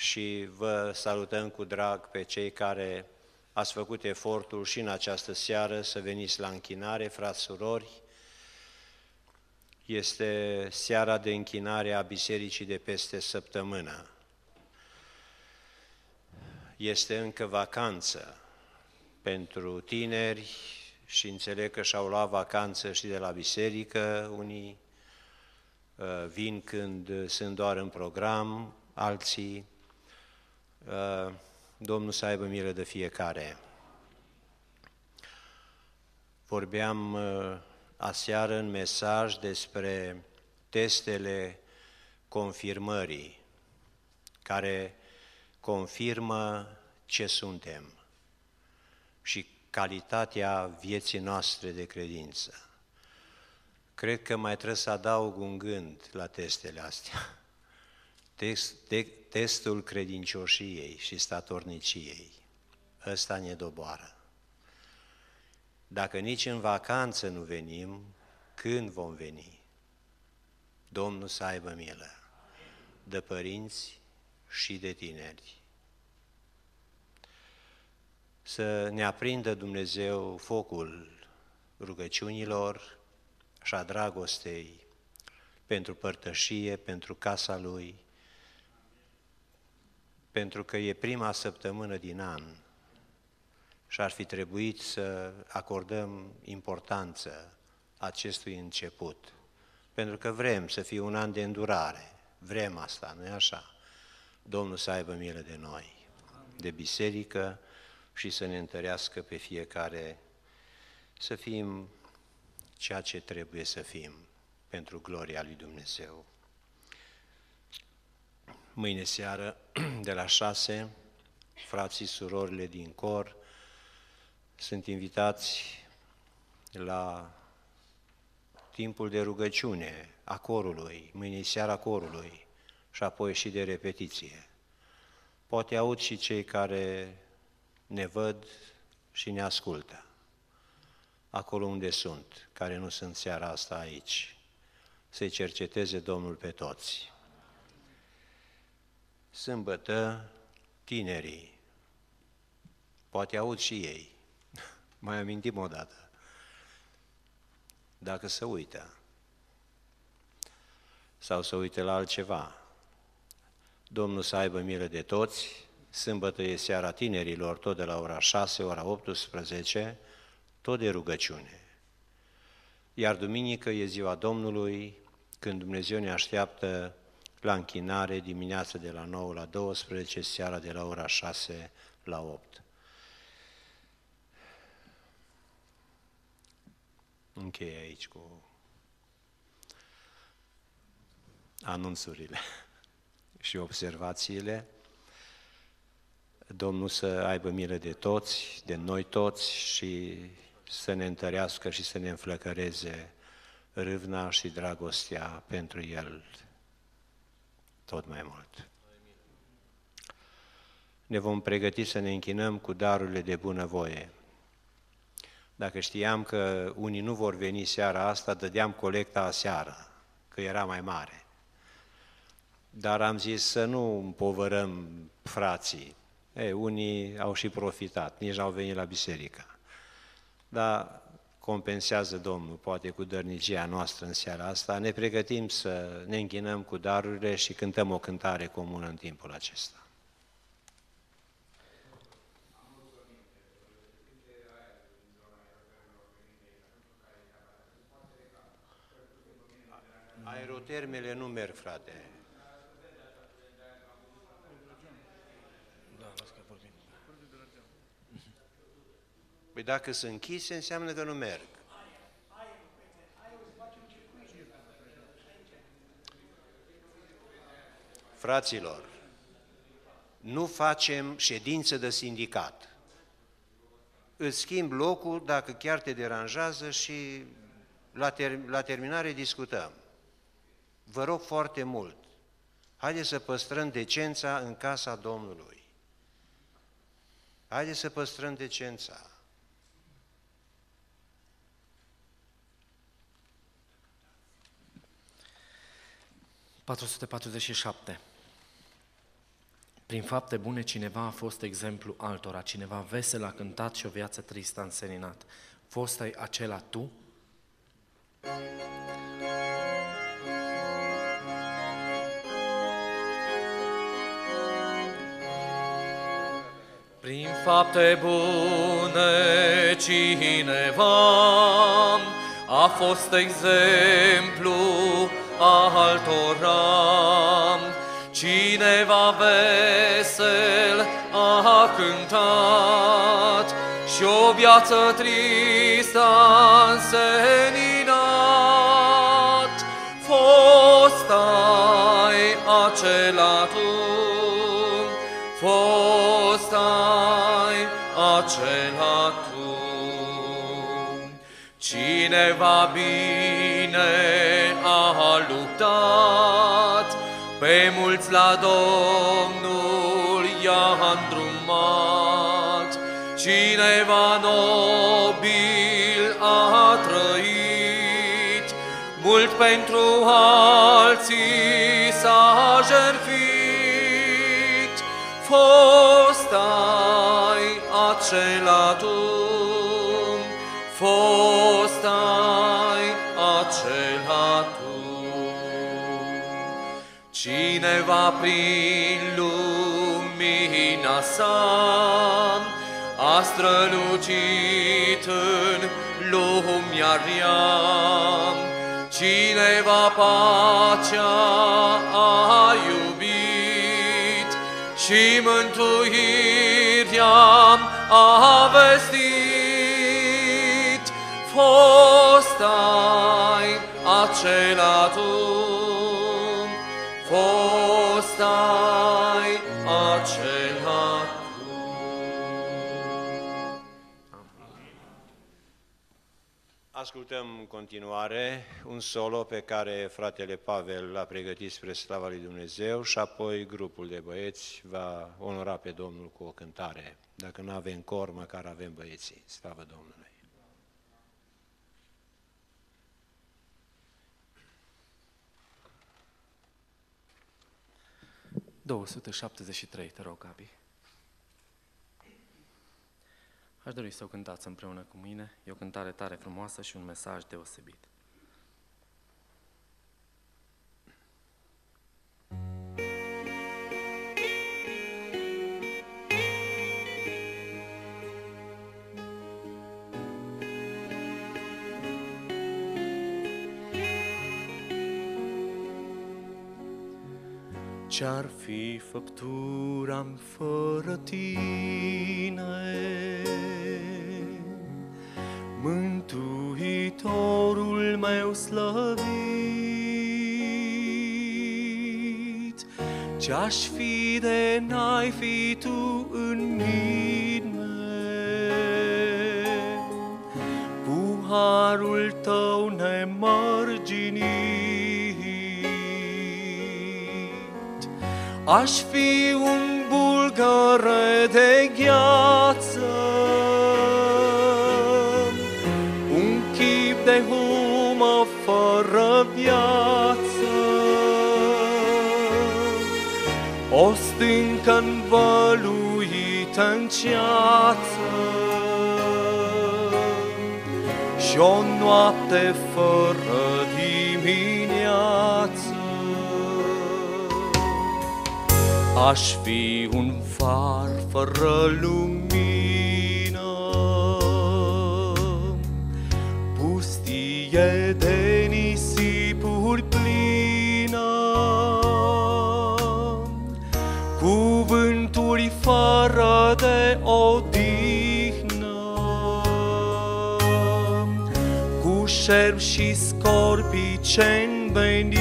și vă salutăm cu drag pe cei care ați făcut efortul și în această seară să veniți la închinare, frați, surori. Este seara de închinare a bisericii de peste săptămână. Este încă vacanță pentru tineri și înțeleg că și-au luat vacanță și de la biserică. Unii vin când sunt doar în program, alții. Domnul să aibă milă de fiecare. Vorbeam aseară în mesaj despre testele confirmării, care confirmă ce suntem și calitatea vieții noastre de credință. Cred că mai trebuie să adaug un gând la testele astea. Testul credincioșiei și statorniciei. Ăsta ne doboară. Dacă nici în vacanță nu venim, când vom veni? Domnul să aibă milă de părinți și de tineri. Să ne aprindă Dumnezeu focul rugăciunilor și a dragostei pentru părtășie, pentru casa Lui, pentru că e prima săptămână din an și ar fi trebuit să acordăm importanță acestui început, pentru că vrem să fie un an de îndurare, vrem asta, nu-i așa? Domnul să aibă milă de noi, de biserică și să ne întărească pe fiecare să fim ceea ce trebuie să fim pentru gloria lui Dumnezeu. Mâine seară, de la 6, frații, surorile din cor sunt invitați la timpul de rugăciune a corului, mâine seara corului și apoi și de repetiție. Poate aud și cei care ne văd și ne ascultă, acolo unde sunt, care nu sunt seara asta aici, să-i cerceteze Domnul pe toți. Sâmbătă, tinerii, poate aud și ei, mai amintim o dată, dacă se uită sau să uite la altceva. Domnul să aibă milă de toți, sâmbătă e seara tinerilor, tot de la ora 6, ora 18, tot de rugăciune. Iar duminică e ziua Domnului, când Dumnezeu ne așteaptă la închinare dimineața de la 9 la 12, seara de la ora 6 la 8. Închei aici cu anunțurile și observațiile. Domnul să aibă milă de toți, de noi toți și să ne întărească și să ne înflăcăreze râvna și dragostea pentru El tot mai mult. Ne vom pregăti să ne închinăm cu darurile de bunăvoie. Dacă știam că unii nu vor veni seara asta, dădeam colecta aseară, că era mai mare. Dar am zis să nu împovărăm frații. Unii au și profitat, nici n-au venit la biserică. Dar compensează Domnul, poate cu dărnicia noastră în seara asta. Ne pregătim să ne închinăm cu darurile și cântăm o cântare comună în timpul acesta. Aerotermele nu merg, frate. Păi dacă sunt închise, înseamnă că nu merg. Fraților, nu facem ședință de sindicat. Îți schimb locul dacă chiar te deranjează și la terminare discutăm. Vă rog foarte mult, haideți să păstrăm decența în casa Domnului. Haideți să păstrăm decența. Prin fapte bune cineva a fost exemplu altora, cineva vesel a cântat și o viață tristă a înseninat. Fost ai acela tu? Prin fapte bune cineva a fost exemplu altora, cineva vesel a cântat și o viață tristă a înseninat. Fost ai acela tu, fost ai acela tu. Cineva bine a luptat, pe mulți la Domnul i-a îndrumat. Cineva nobil a trăit, mult pentru alții s-a jertfit. Fost ai acela tu, fost ai acela tu. Cineva prin lumina sa a strălucit în lumea rea. Cineva pacea a iubit și mântuirea a vestit. Fost ai acela tu, fost ai acela tu. Ascultăm în continuare un solo pe care fratele Pavel l-a pregătit spre slava lui Dumnezeu și apoi grupul de băieți va onora pe Domnul cu o cântare. Dacă nu avem cor, măcar avem băieții. Slavă Domnului! 273, te rog, Gabi. Aș dori să o cântați împreună cu mine. E o cântare tare frumoasă și un mesaj deosebit. Ce-ar fi făptura-mi fără tine, Mântuitorul meu slăvit? Ce-aș fi de n-ai fi tu în mine? Cu harul tău nemărginit, aș fi un bulgăre de gheață, un chip de humă fără viață, o stâncă învăluită în ceață și o noapte fără dimineață. Aș fi un far fără lumină, pustie de nisipuri plină, cuvânturi fără de odihnă, cu șerpi și scorpii ce-n venină.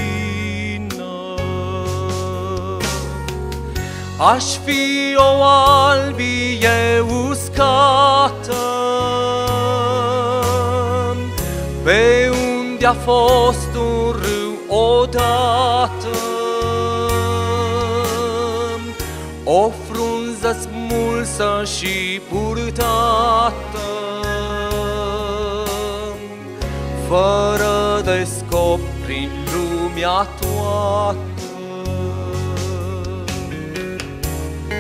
Aș fi o albie uscată, pe unde a fost un râu odată, o frunză smulsă și purtată, fără de scop prin lumea toată.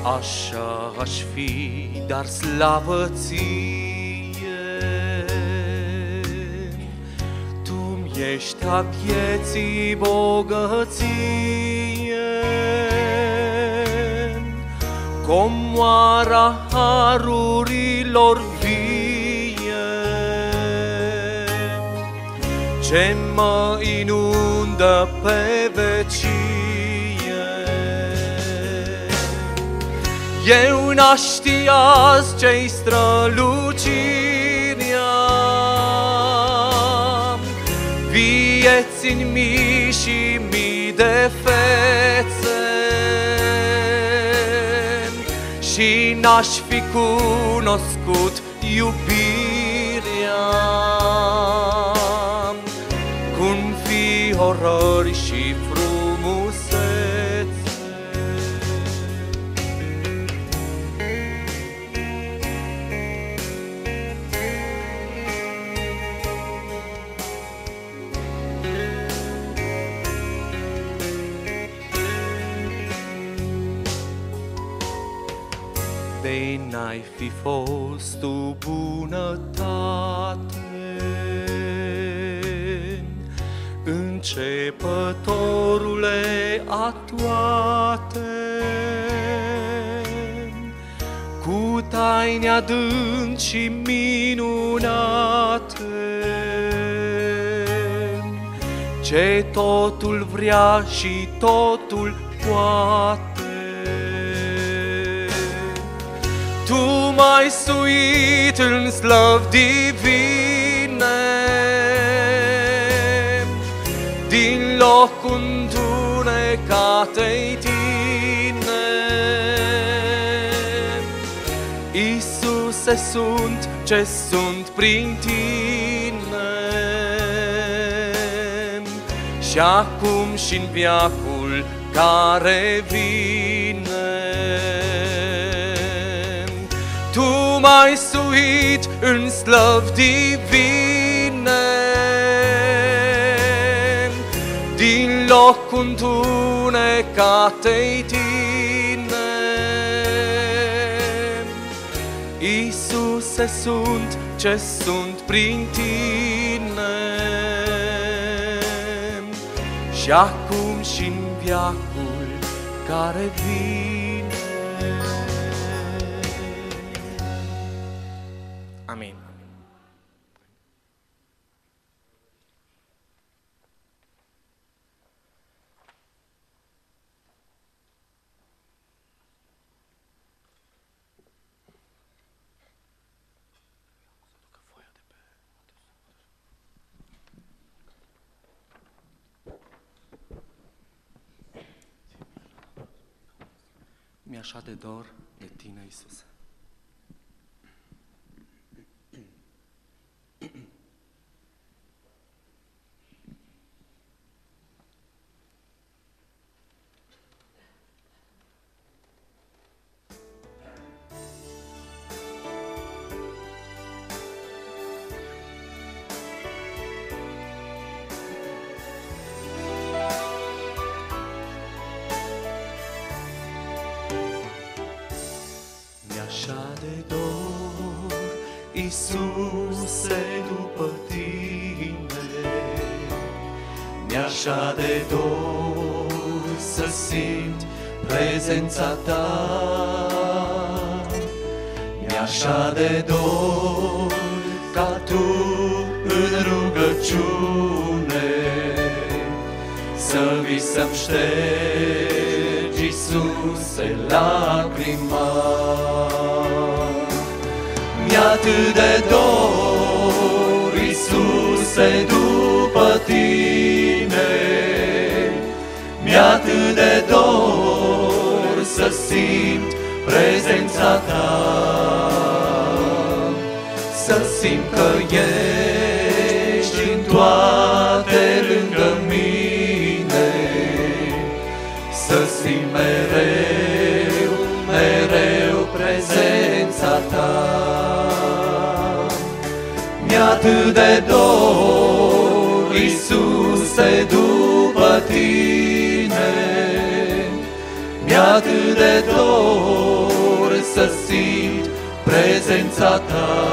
Așa aș fi, dar slavă ție, Tu-mi ești a vieții bogăție, comoara harurilor vie, ce mă inundă pe vecie. Eu n-aș ști azi ce-i strălucirea vieți în mii și mii de fețe, și n-aș fi cunoscut iubirea cu înfiorări și frumusețe. De n-ai fi fost Tu bunătate, începătorule a toate, cu taine adânci și minunate, ce totul vrea și totul poate. Tu m-ai suit în slăvi divine, din locul întunecat-ei tine. Iisuse, sunt ce sunt prin tine, și acum și-n veacul care vine. Tu m-ai suit în slăvi divine, din locul întunecat-ei tine. Iisuse, sunt ce sunt prin tine, și acum și-n veacul care vine. Amin. Mi-e așa de dor de tine, Iisuse. Așa de dor, Iisuse, după tine, mi-e așa de dor să simt prezența ta, mi-e așa de dor ca tu în rugăciune să vii să-mi ștergi, Iisuse, lacrima. Mi-e atât de dor, Iisuse, după tine, mi-e atât de dor să simt prezența ta, să simt că ești în toate lângă mine, să simt mereu, mereu prezența ta. Mi-e atât de dor, Iisuse, după tine, mi-e atât de dor să simt prezența Ta,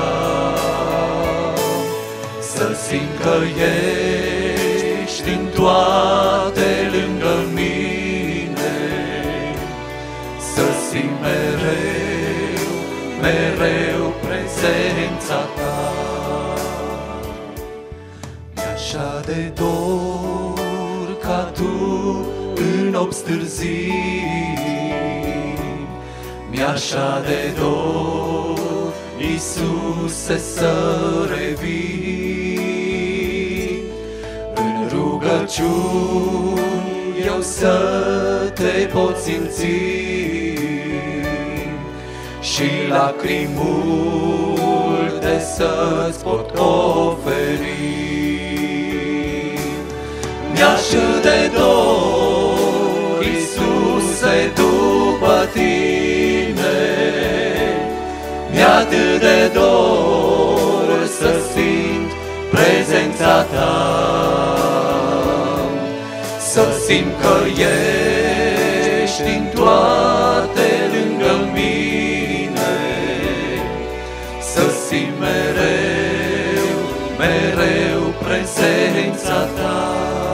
să simt că ești în toate lângă mine, să simt mereu, mereu prezența Ta. Mi-așa de dor ca Tu în nopți târzii, mi-așa de dor, Iisuse, să revii. În rugăciuni eu să Te pot simți și lacrimi multe să-ți pot oferi. Mi-așa de dor, Iisuse, după Tine, mi-atât de dor să simt prezența Ta, să simt că ești în toate lângă mine, să simt mereu, mereu prezența Ta.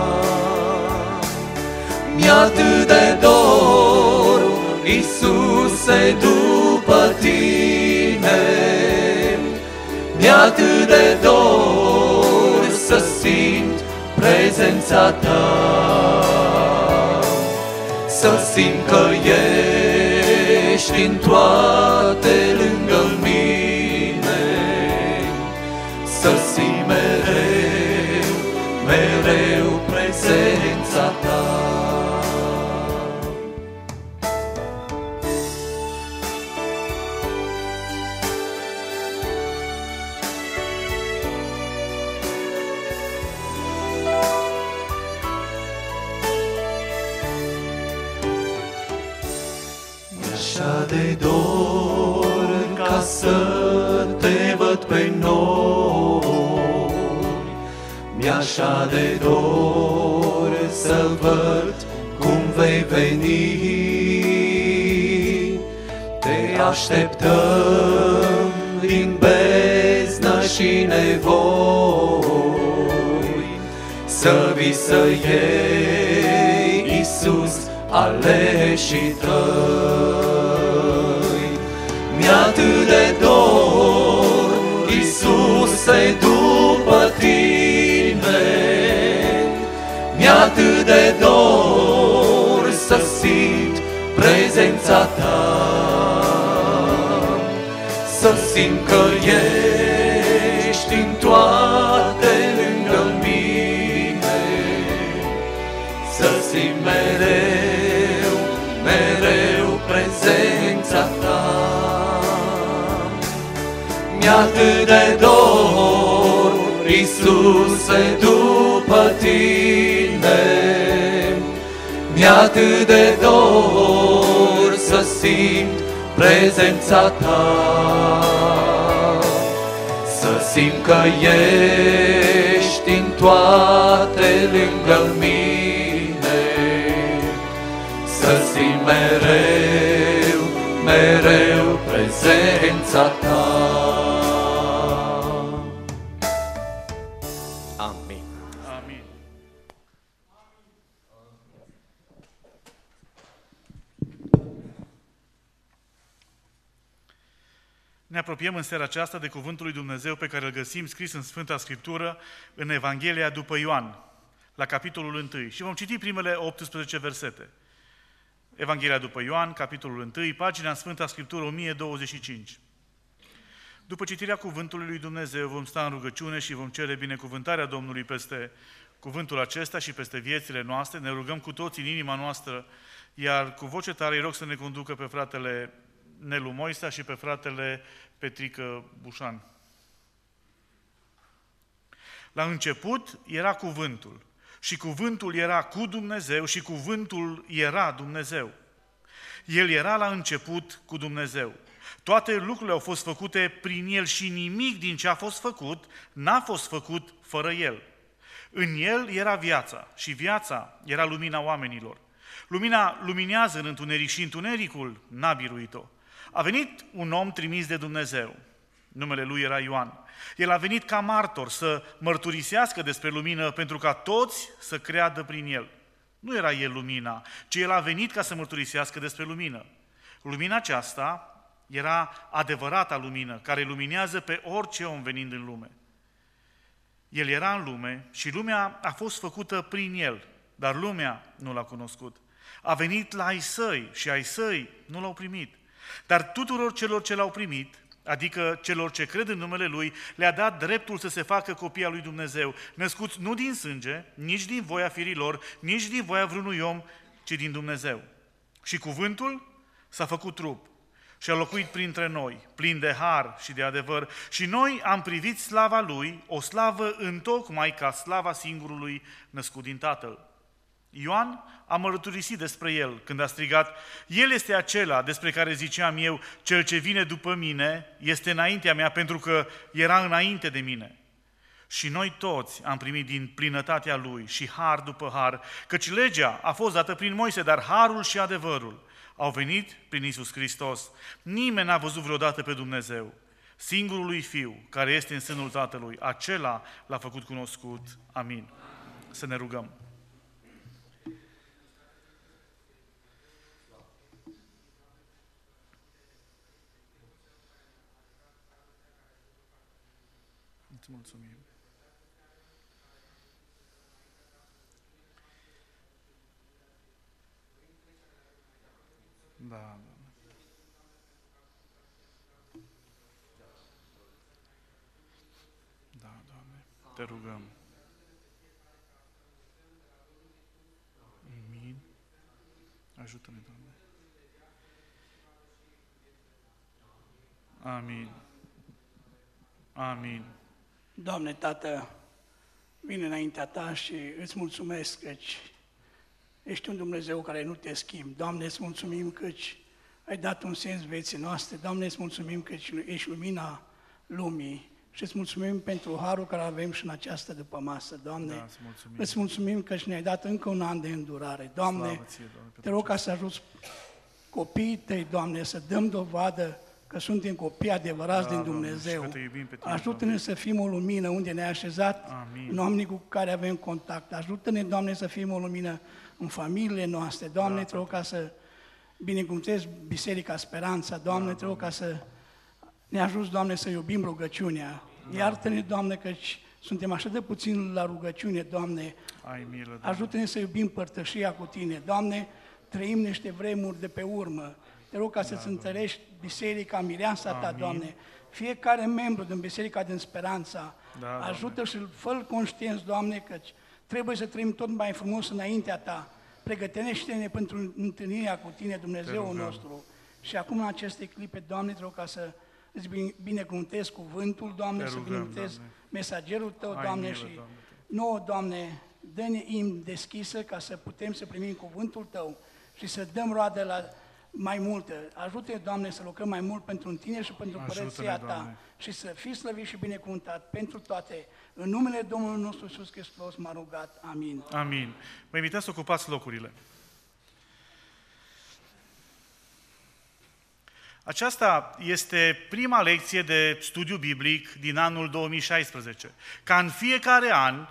Mi-atât de dor, Iisuse, după Tine, mi-atât de dor să simt prezența Ta, să simt că ești în toate lângă mine, să simt mereu, mereu prezența Ta. Mi-așa de dor ca să Te văd pe nori, mi-așa de dor să văd cum vei veni. Te așteptăm din beznă și nevoi, să vii să iei, Iisus, aleșii Tăi. Mi-atât de dor, Iisuse, după Tine, mi-atât de dor să simt prezența Ta, să simt că ești în toate lângă mine, să simt mereu, mereu prezența Ta. Mi-atât de dor, Iisuse, după Tine, mi-atât de dor să simt prezența Ta, să simt că ești în toate lângă mine, să simt mereu, mereu prezența Ta. Amin. Amin. Ne apropiem în seara aceasta de Cuvântul lui Dumnezeu pe care îl găsim scris în Sfânta Scriptură, în Evanghelia după Ioan, la capitolul 1. Și vom citi primele 18 versete. Evanghelia după Ioan, capitolul 1, pagina în Sfânta Scriptură 1025. După citirea Cuvântului lui Dumnezeu vom sta în rugăciune și vom cere binecuvântarea Domnului peste cuvântul acesta și peste viețile noastre. Ne rugăm cu toți în inima noastră, iar cu voce tare îi rog să ne conducă pe fratele Nelu Moisa și pe fratele Petrică Bușan. La început era cuvântul și cuvântul era cu Dumnezeu și cuvântul era Dumnezeu. El era la început cu Dumnezeu. Toate lucrurile au fost făcute prin El și nimic din ce a fost făcut n-a fost făcut fără El. În El era viața și viața era lumina oamenilor. Lumina luminează în întuneric și întunericul n-a biruit-o. A venit un om trimis de Dumnezeu. Numele lui era Ioan. El a venit ca martor să mărturisească despre lumină pentru ca toți să creadă prin el. Nu era el lumina, ci el a venit ca să mărturisească despre lumină. Lumina aceasta era adevărata lumină, care luminează pe orice om venind în lume. El era în lume și lumea a fost făcută prin el, dar lumea nu l-a cunoscut. A venit la ai săi și ai săi nu l-au primit. Dar tuturor celor ce l-au primit, adică celor ce cred în numele Lui, le-a dat dreptul să se facă copii al lui Dumnezeu, născuți nu din sânge, nici din voia firilor, nici din voia vreunui om, ci din Dumnezeu. Și cuvântul s-a făcut trup și a locuit printre noi, plin de har și de adevăr, și noi am privit slava Lui, o slavă întocmai ca slava singurului născut din Tatăl. Ioan a mărturisit despre el când a strigat: El este acela despre care ziceam eu, cel ce vine după mine este înaintea mea, pentru că era înainte de mine. Și noi toți am primit din plinătatea lui și har după har, căci legea a fost dată prin Moise, dar harul și adevărul au venit prin Iisus Hristos. Nimeni n-a văzut vreodată pe Dumnezeu. Singurul lui Fiu, care este în sânul Tatălui, acela l-a făcut cunoscut. Amin. Să ne rugăm. Îți mulțumim. Da, Doamne. Da, Doamne, te rugăm. Amin. Ajută-ne, Doamne. Amin. Amin. Doamne, Tată, vin înaintea Ta și îți mulțumesc căci ești un Dumnezeu care nu te schimbi. Doamne, îți mulțumim căci ai dat un sens vieții noastre. Doamne, îți mulțumim căci ești lumina lumii și îți mulțumim pentru harul care avem și în această dupămasă. Doamne, îți mulțumim căci ne-ai dat încă un an de îndurare. Doamne, te rog ca să ajuți copiii Tăi, Doamne, să dăm dovadă că suntem copii adevărați din Dumnezeu. Ajută-ne să fim o lumină unde ne-ai așezat, în oamenii cu care avem contact. Ajută-ne, Doamne, să fim o lumină în familiile noastre. Doamne, te rog ca să binecuvântezi Biserica Speranța. Doamne, te rog ca să ne ajuți, Doamne, să iubim rugăciunea. Iartă-ne, Doamne, căci suntem așa de puțin la rugăciune, Doamne. Ajută-ne să iubim părtășia cu Tine. Doamne, trăim niște vremuri de pe urmă. Te rog ca să-ți întărești biserica, mireasa Ta, Doamne, fiecare membru din Biserica din Speranța, ajută și fă-l conștienți, Doamne, căci trebuie să trăim tot mai frumos înaintea Ta. Pregătește-ne pentru întâlnirea cu Tine, Dumnezeul nostru. Și acum în aceste clipe, Doamne, te rog ca să îți binecuvântezi cuvântul, Doamne, să binecuvântezi mesagerul Tău, Doamne, și nouă, Doamne, dă-ne inimă deschisă ca să putem să primim cuvântul Tău și să dăm roade la mai multă. Ajută-ne, Doamne, să lucrăm mai mult pentru Tine și pentru Împărăția Ta și să fii slăvit și binecuvântat pentru toate. În numele Domnului nostru Iisus Hristos m-a rugat. Amin. Amin. Vă invitați să ocupați locurile. Aceasta este prima lecție de studiu biblic din anul 2016. Ca în fiecare an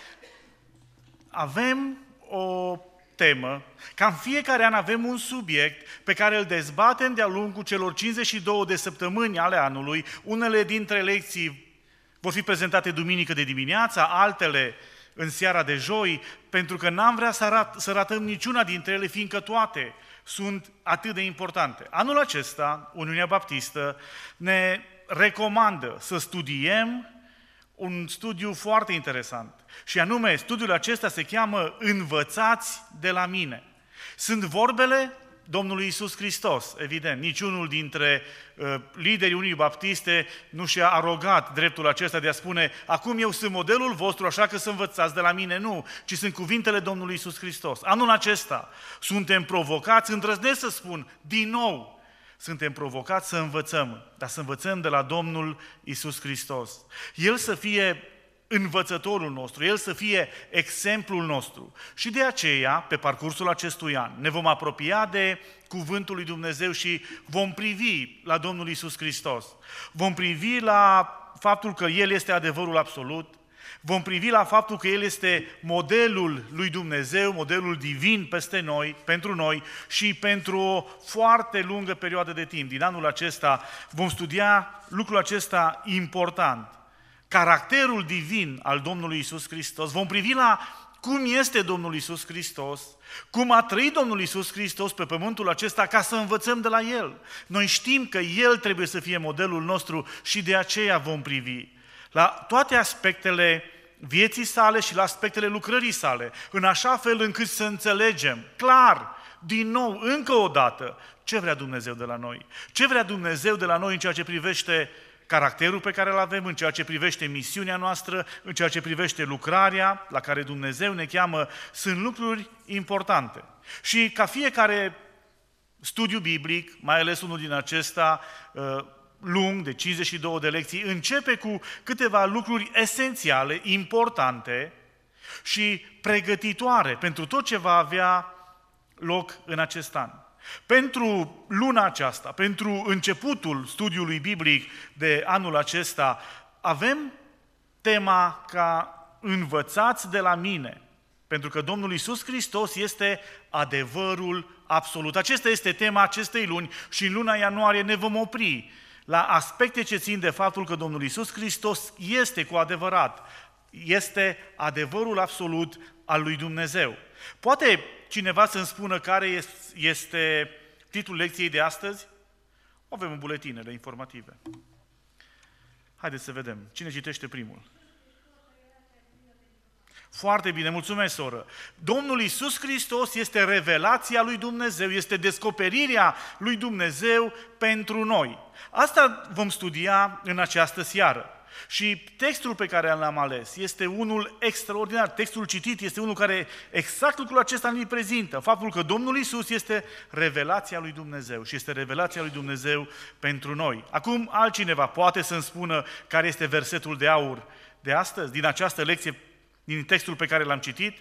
avem o temă, ca în fiecare an avem un subiect pe care îl dezbatem de-a lungul celor 52 de săptămâni ale anului. Unele dintre lecții vor fi prezentate duminică de dimineața, altele în seara de joi, pentru că n-am vrea să ratăm niciuna dintre ele, fiindcă toate sunt atât de importante. Anul acesta, Uniunea Baptistă ne recomandă să studiem un studiu foarte interesant. Și anume, studiul acesta se cheamă Învățați de la mine. Sunt vorbele Domnului Iisus Hristos, evident. Niciunul dintre liderii Uniunii Baptiste nu și-a arogat dreptul acesta de a spune: acum eu sunt modelul vostru, așa că să învățați de la mine. Nu, ci sunt cuvintele Domnului Iisus Hristos. Anul acesta suntem provocați, îndrăznesc să spun, din nou, suntem provocați să învățăm, dar să învățăm de la Domnul Iisus Hristos. El să fie învățătorul nostru, El să fie exemplul nostru. Și de aceea, pe parcursul acestui an, ne vom apropia de Cuvântul lui Dumnezeu și vom privi la Domnul Iisus Hristos. Vom privi la faptul că El este adevărul absolut, vom privi la faptul că El este modelul lui Dumnezeu, modelul divin peste noi, pentru noi și pentru o foarte lungă perioadă de timp. Din anul acesta vom studia lucrul acesta important, caracterul divin al Domnului Iisus Hristos. Vom privi la cum este Domnul Iisus Hristos, cum a trăit Domnul Iisus Hristos pe pământul acesta ca să învățăm de la El. Noi știm că El trebuie să fie modelul nostru și de aceea vom privi la toate aspectele vieții sale și la aspectele lucrării sale, în așa fel încât să înțelegem clar, din nou, încă o dată, ce vrea Dumnezeu de la noi. Ce vrea Dumnezeu de la noi în ceea ce privește caracterul pe care îl avem, în ceea ce privește misiunea noastră, în ceea ce privește lucrarea la care Dumnezeu ne cheamă, sunt lucruri importante. Și ca fiecare studiu biblic, mai ales unul din acesta, lung, de 52 de lecții, începe cu câteva lucruri esențiale, importante și pregătitoare pentru tot ce va avea loc în acest an. Pentru luna aceasta, pentru începutul studiului biblic de anul acesta, avem tema ca învățați de la mine, pentru că Domnul Iisus Hristos este adevărul absolut. Acesta este tema acestei luni și în luna ianuarie ne vom opri la aspecte ce țin de faptul că Domnul Iisus Hristos este cu adevărat, este adevărul absolut al lui Dumnezeu. Poate cineva să-mi spună care este titlul lecției de astăzi? O avem în buletinele informative. Haideți să vedem. Cine citește primul? Foarte bine, mulțumesc, soră. Domnul Iisus Hristos este revelația lui Dumnezeu, este descoperirea lui Dumnezeu pentru noi. Asta vom studia în această seară. Și textul pe care l-am ales este unul extraordinar. Textul citit este unul care exact lucrul acesta ne prezintă. Faptul că Domnul Iisus este revelația lui Dumnezeu și este revelația lui Dumnezeu pentru noi. Acum altcineva poate să-mi spună care este versetul de aur de astăzi, din această lecție, din textul pe care l-am citit?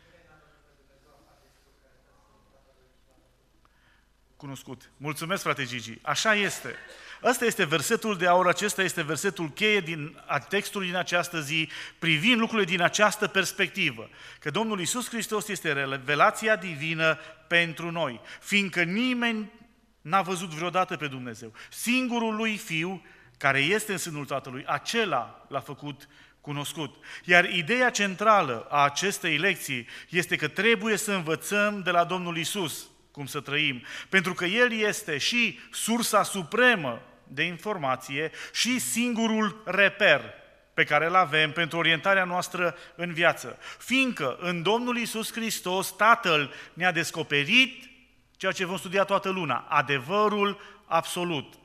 Cunoscut. Mulțumesc, frate Gigi. Așa este. Ăsta este versetul de aur, acesta este versetul cheie din textului din această zi, privind lucrurile din această perspectivă. Că Domnul Iisus Hristos este revelația divină pentru noi, fiindcă nimeni n-a văzut vreodată pe Dumnezeu. Singurul lui Fiu, care este în sânul Tatălui, acela l-a făcut cunoscut. Iar ideea centrală a acestei lecții este că trebuie să învățăm de la Domnul Iisus cum să trăim, pentru că El este și sursa supremă de informație și singurul reper pe care îl avem pentru orientarea noastră în viață. Fiindcă în Domnul Iisus Hristos Tatăl ne-a descoperit ceea ce vom studia toată luna, adevărul absolut.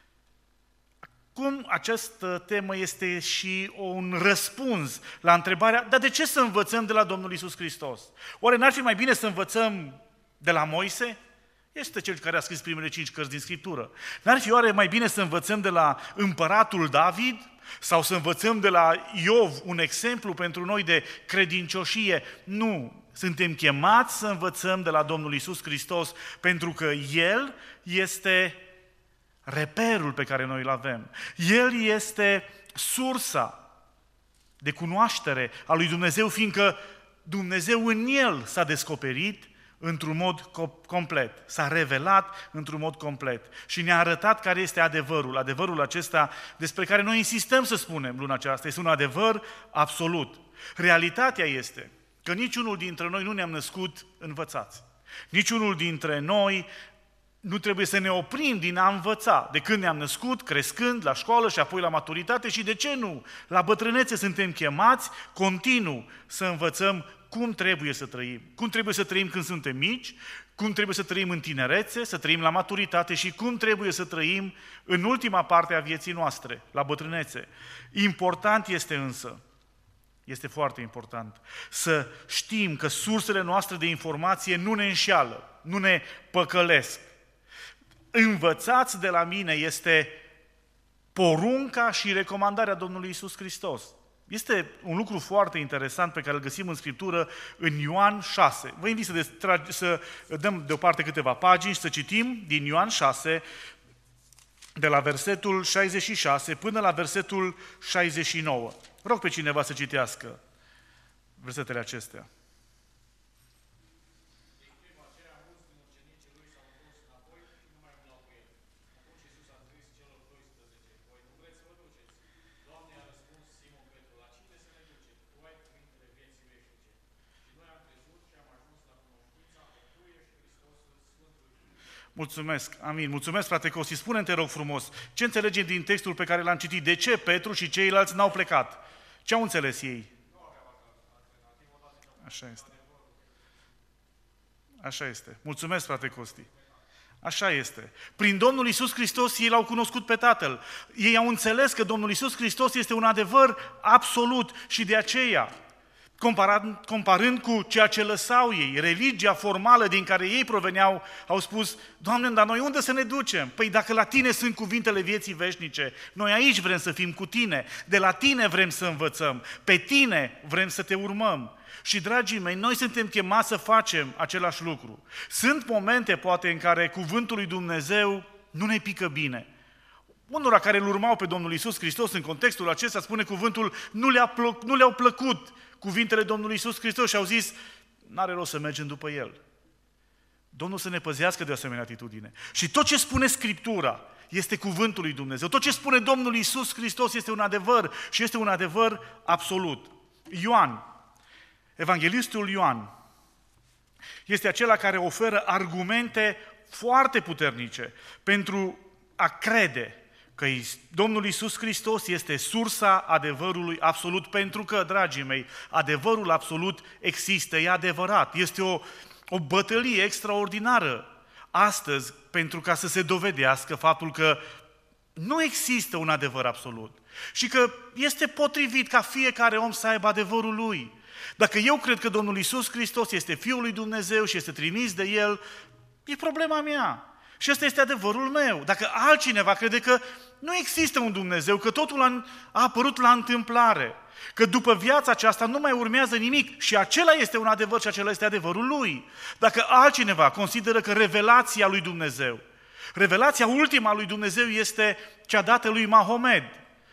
Cum această temă este și un răspuns la întrebarea, dar de ce să învățăm de la Domnul Iisus Hristos? Oare n-ar fi mai bine să învățăm de la Moise? Este cel care a scris primele 5 cărți din Scriptură. N-ar fi oare mai bine să învățăm de la împăratul David? Sau să învățăm de la Iov un exemplu pentru noi de credincioșie? Nu, suntem chemați să învățăm de la Domnul Iisus Hristos, pentru că El este reperul pe care noi îl avem. El este sursa de cunoaștere a lui Dumnezeu, fiindcă Dumnezeu în El s-a descoperit într-un mod complet, s-a revelat într-un mod complet și ne-a arătat care este adevărul. Adevărul acesta despre care noi insistăm să spunem luna aceasta este un adevăr absolut. Realitatea este că niciunul dintre noi nu ne-am născut învățați. Niciunul dintre noi nu trebuie să ne oprim din a învăța. De când ne-am născut, crescând, la școală și apoi la maturitate și de ce nu? La bătrânețe suntem chemați continuu să învățăm cum trebuie să trăim. Cum trebuie să trăim când suntem mici, cum trebuie să trăim în tinerețe, să trăim la maturitate și cum trebuie să trăim în ultima parte a vieții noastre, la bătrânețe. Important este însă, este foarte important, să știm că sursele noastre de informație nu ne înșeală, nu ne păcălesc. Învățați de la mine este porunca și recomandarea Domnului Iisus Hristos. Este un lucru foarte interesant pe care îl găsim în Scriptură în Ioan 6. Vă invit să dăm deoparte câteva pagini și să citim din Ioan 6, de la versetul 66 până la versetul 69. Rog pe cineva să citească versetele acestea. Mulțumesc, amin. Mulțumesc, frate Costi. Spune-mi, te rog frumos, ce înțelegem din textul pe care l-am citit? De ce Petru și ceilalți n-au plecat? Ce au înțeles ei? Așa este. Așa este. Mulțumesc, frate Costi. Așa este. Prin Domnul Iisus Hristos ei l-au cunoscut pe Tatăl. Ei au înțeles că Domnul Iisus Hristos este un adevăr absolut și de aceea, comparând cu ceea ce lăsau ei, religia formală din care ei proveneau, au spus, Doamne, dar noi unde să ne ducem? Păi dacă la Tine sunt cuvintele vieții veșnice, noi aici vrem să fim cu Tine, de la Tine vrem să învățăm, pe Tine vrem să Te urmăm. Și, dragii mei, noi suntem chemați să facem același lucru. Sunt momente, poate, în care cuvântul lui Dumnezeu nu ne pică bine. Unora care îl urmau pe Domnul Iisus Hristos în contextul acesta, spune cuvântul, nu le-au plăcut cuvintele Domnului Iisus Hristos și au zis, n-are rost să mergem după El. Domnul să ne păzească de o asemenea atitudine. Și tot ce spune Scriptura este cuvântul lui Dumnezeu. Tot ce spune Domnul Iisus Hristos este un adevăr și este un adevăr absolut. Ioan, evanghelistul Ioan, este acela care oferă argumente foarte puternice pentru a crede că Domnul Iisus Hristos este sursa adevărului absolut, pentru că, dragii mei, adevărul absolut există, e adevărat. Este o bătălie extraordinară astăzi pentru ca să se dovedească faptul că nu există un adevăr absolut și că este potrivit ca fiecare om să aibă adevărul lui. Dacă eu cred că Domnul Iisus Hristos este Fiul lui Dumnezeu și este trimis de El, e problema mea. Și ăsta este adevărul meu. Dacă altcineva crede că nu există un Dumnezeu, că totul a apărut la întâmplare, că după viața aceasta nu mai urmează nimic și acela este un adevăr și acela este adevărul lui. Dacă altcineva consideră că revelația lui Dumnezeu, revelația ultima lui Dumnezeu este cea dată lui Mahomed,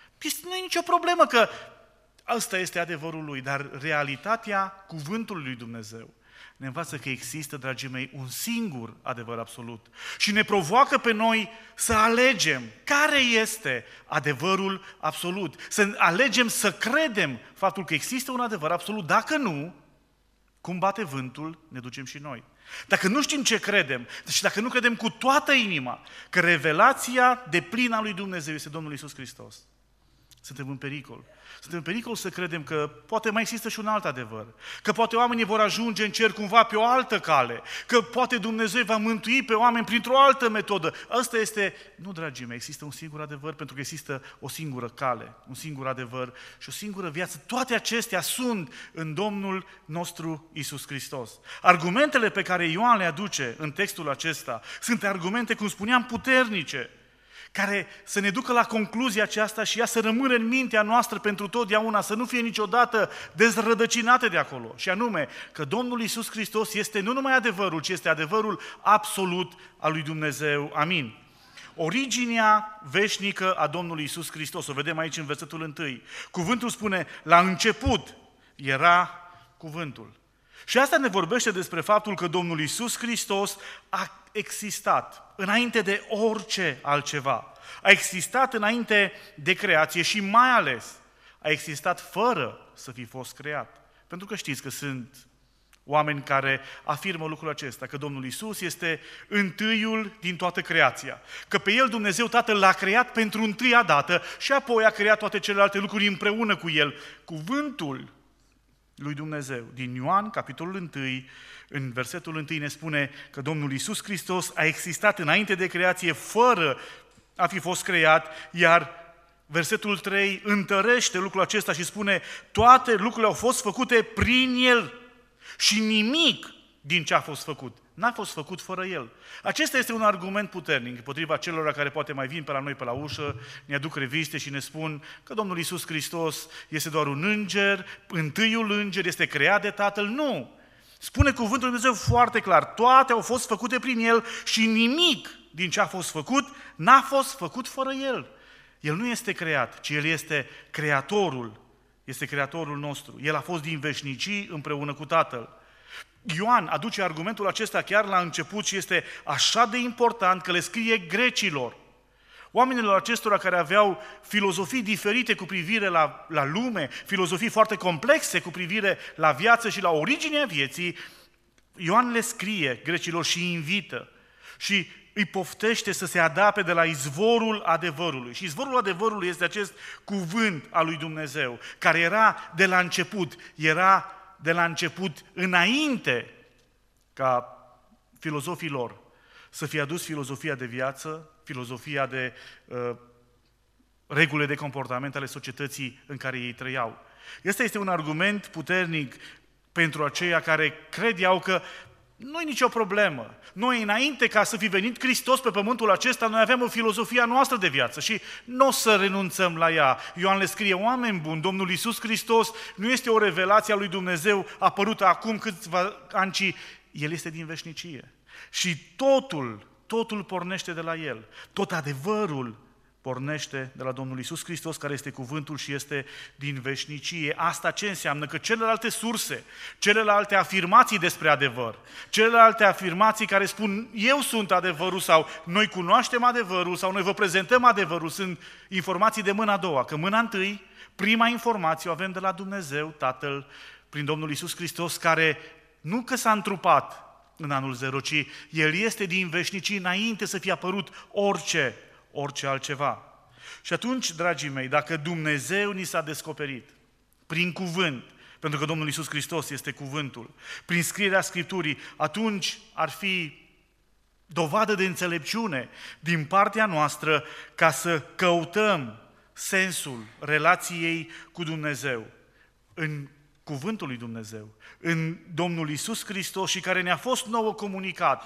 nu e nicio problemă că ăsta este adevărul lui, dar realitatea cuvântului lui Dumnezeu ne învață că există, dragii mei, un singur adevăr absolut și ne provoacă pe noi să alegem care este adevărul absolut, să alegem să credem faptul că există un adevăr absolut. Dacă nu, cum bate vântul, ne ducem și noi. Dacă nu știm ce credem și dacă nu credem cu toată inima că revelația deplină a lui Dumnezeu este Domnul Iisus Hristos, suntem în pericol. Suntem în pericol să credem că poate mai există și un alt adevăr, că poate oamenii vor ajunge în cer cumva pe o altă cale, că poate Dumnezeu va mântui pe oameni printr-o altă metodă. Asta este, nu, dragii mei, există un singur adevăr pentru că există o singură cale, un singur adevăr și o singură viață. Toate acestea sunt în Domnul nostru Iisus Hristos. Argumentele pe care Ioan le aduce în textul acesta sunt argumente, cum spuneam, puternice, care să ne ducă la concluzia aceasta și ea să rămână în mintea noastră pentru totdeauna, să nu fie niciodată dezrădăcinată de acolo. Și anume că Domnul Iisus Hristos este nu numai adevărul, ci este adevărul absolut al lui Dumnezeu. Amin. Originea veșnică a Domnului Iisus Hristos, o vedem aici în versetul 1. Cuvântul spune, la început era cuvântul. Și asta ne vorbește despre faptul că Domnul Iisus Hristos a existat înainte de orice altceva. A existat înainte de creație și mai ales a existat fără să fi fost creat. Pentru că știți că sunt oameni care afirmă lucrul acesta, că Domnul Iisus este întâiul din toată creația, că pe El Dumnezeu Tatăl l-a creat pentru întâia dată și apoi a creat toate celelalte lucruri împreună cu El. Cuvântul lui Dumnezeu. Din Ioan, capitolul 1, în versetul 1 ne spune că Domnul Iisus Hristos a existat înainte de creație fără a fi fost creat, iar versetul 3 întărește lucrul acesta și spune toate lucrurile au fost făcute prin El și nimic din ce a fost făcut N-a fost făcut fără El. Acesta este un argument puternic împotriva celor care poate mai vin pe la noi pe la ușă, ne aduc reviste și ne spun că Domnul Iisus Hristos este doar un înger, întâiul înger, este creat de Tatăl. Nu! Spune cuvântul Lui Dumnezeu foarte clar, toate au fost făcute prin El și nimic din ce a fost făcut n-a fost făcut fără El. El nu este creat, ci El este Creatorul, este Creatorul nostru. El a fost din veșnicii împreună cu Tatăl. Ioan aduce argumentul acesta chiar la început și este așa de important că le scrie grecilor. Oamenilor acestora care aveau filozofii diferite cu privire la lume, filozofii foarte complexe cu privire la viață și la originea vieții, Ioan le scrie grecilor și îi invită și îi poftește să se adapte de la izvorul adevărului. Și izvorul adevărului este acest cuvânt al lui Dumnezeu, care era de la început înainte ca filozofilor să fie adus filozofia de viață, filozofia de regulile de comportament ale societății în care ei trăiau. Ăsta este un argument puternic pentru aceia care credeau că nu e nicio problemă. Noi, înainte ca să fi venit Hristos pe pământul acesta, noi aveam o filozofie a noastră de viață și nu o să renunțăm la ea. Ioan le scrie, oameni buni, Domnul Iisus Hristos nu este o revelație a lui Dumnezeu apărută acum câțiva ani, ci El este din veșnicie. Și totul pornește de la El. Tot adevărul pornește de la Domnul Iisus Hristos, care este cuvântul și este din veșnicie. Asta ce înseamnă? Că celelalte surse, celelalte afirmații despre adevăr, celelalte afirmații care spun eu sunt adevărul sau noi cunoaștem adevărul sau noi vă prezentăm adevărul, sunt informații de mâna a doua. Că mâna întâi, prima informație o avem de la Dumnezeu, Tatăl, prin Domnul Iisus Hristos, care nu că s-a întrupat în anul zero, ci El este din veșnicii înainte să fie apărut orice altceva. Și atunci, dragii mei, dacă Dumnezeu ni s-a descoperit prin cuvânt, pentru că Domnul Iisus Hristos este cuvântul, prin scrierea Scripturii, atunci ar fi dovadă de înțelepciune din partea noastră ca să căutăm sensul relației cu Dumnezeu în cuvântul lui Dumnezeu, în Domnul Iisus Hristos și care ne-a fost nouă comunicat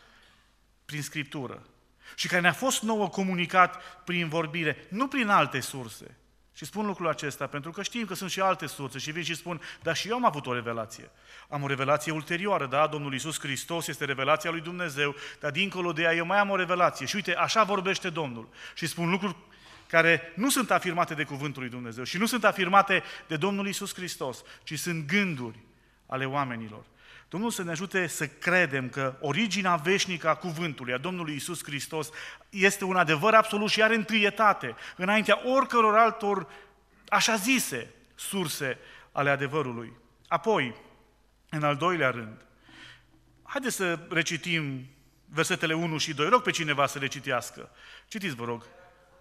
prin Scriptură. Și care ne-a fost nouă comunicat prin vorbire, nu prin alte surse. Și spun lucrul acesta pentru că știm că sunt și alte surse și vin și spun, dar și eu am avut o revelație. Am o revelație ulterioară, da? Domnul Iisus Hristos este revelația lui Dumnezeu, dar dincolo de ea eu mai am o revelație. Și uite, așa vorbește Domnul. Și spun lucruri care nu sunt afirmate de cuvântul lui Dumnezeu și nu sunt afirmate de Domnul Iisus Hristos, ci sunt gânduri ale oamenilor. Domnul să ne ajute să credem că originea veșnică a cuvântului, a Domnului Iisus Hristos, este un adevăr absolut și are întâietate înaintea oricăror altor, așa zise, surse ale adevărului. Apoi, în al doilea rând, haideți să recitim versetele 1 și 2. Rog pe cineva să le citească. Citiți, vă rog.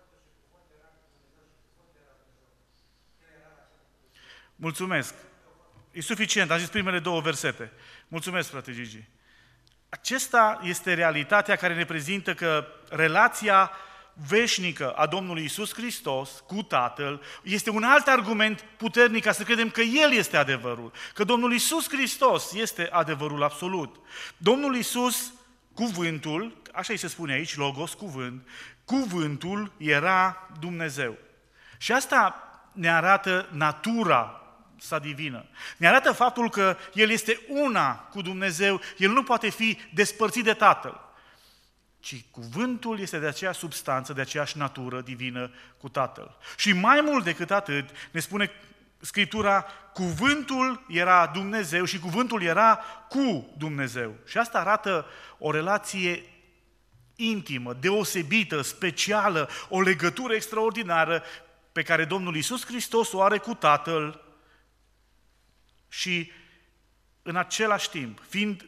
Mulțumesc. E suficient, am zis primele două versete. Mulțumesc, frate Gigi. Acesta este realitatea care ne prezintă că relația veșnică a Domnului Iisus Hristos cu Tatăl este un alt argument puternic ca să credem că El este adevărul, că Domnul Iisus Hristos este adevărul absolut. Domnul Iisus, cuvântul, așa îi se spune aici, logos, cuvânt, cuvântul era Dumnezeu. Și asta ne arată natura sa divină. Ne arată faptul că El este una cu Dumnezeu, El nu poate fi despărțit de Tatăl, ci cuvântul este de aceeași substanță, de aceeași natură divină cu Tatăl. Și mai mult decât atât, ne spune Scriptura, cuvântul era Dumnezeu și cuvântul era cu Dumnezeu. Și asta arată o relație intimă, deosebită, specială, o legătură extraordinară pe care Domnul Iisus Hristos o are cu Tatăl și în același timp, fiind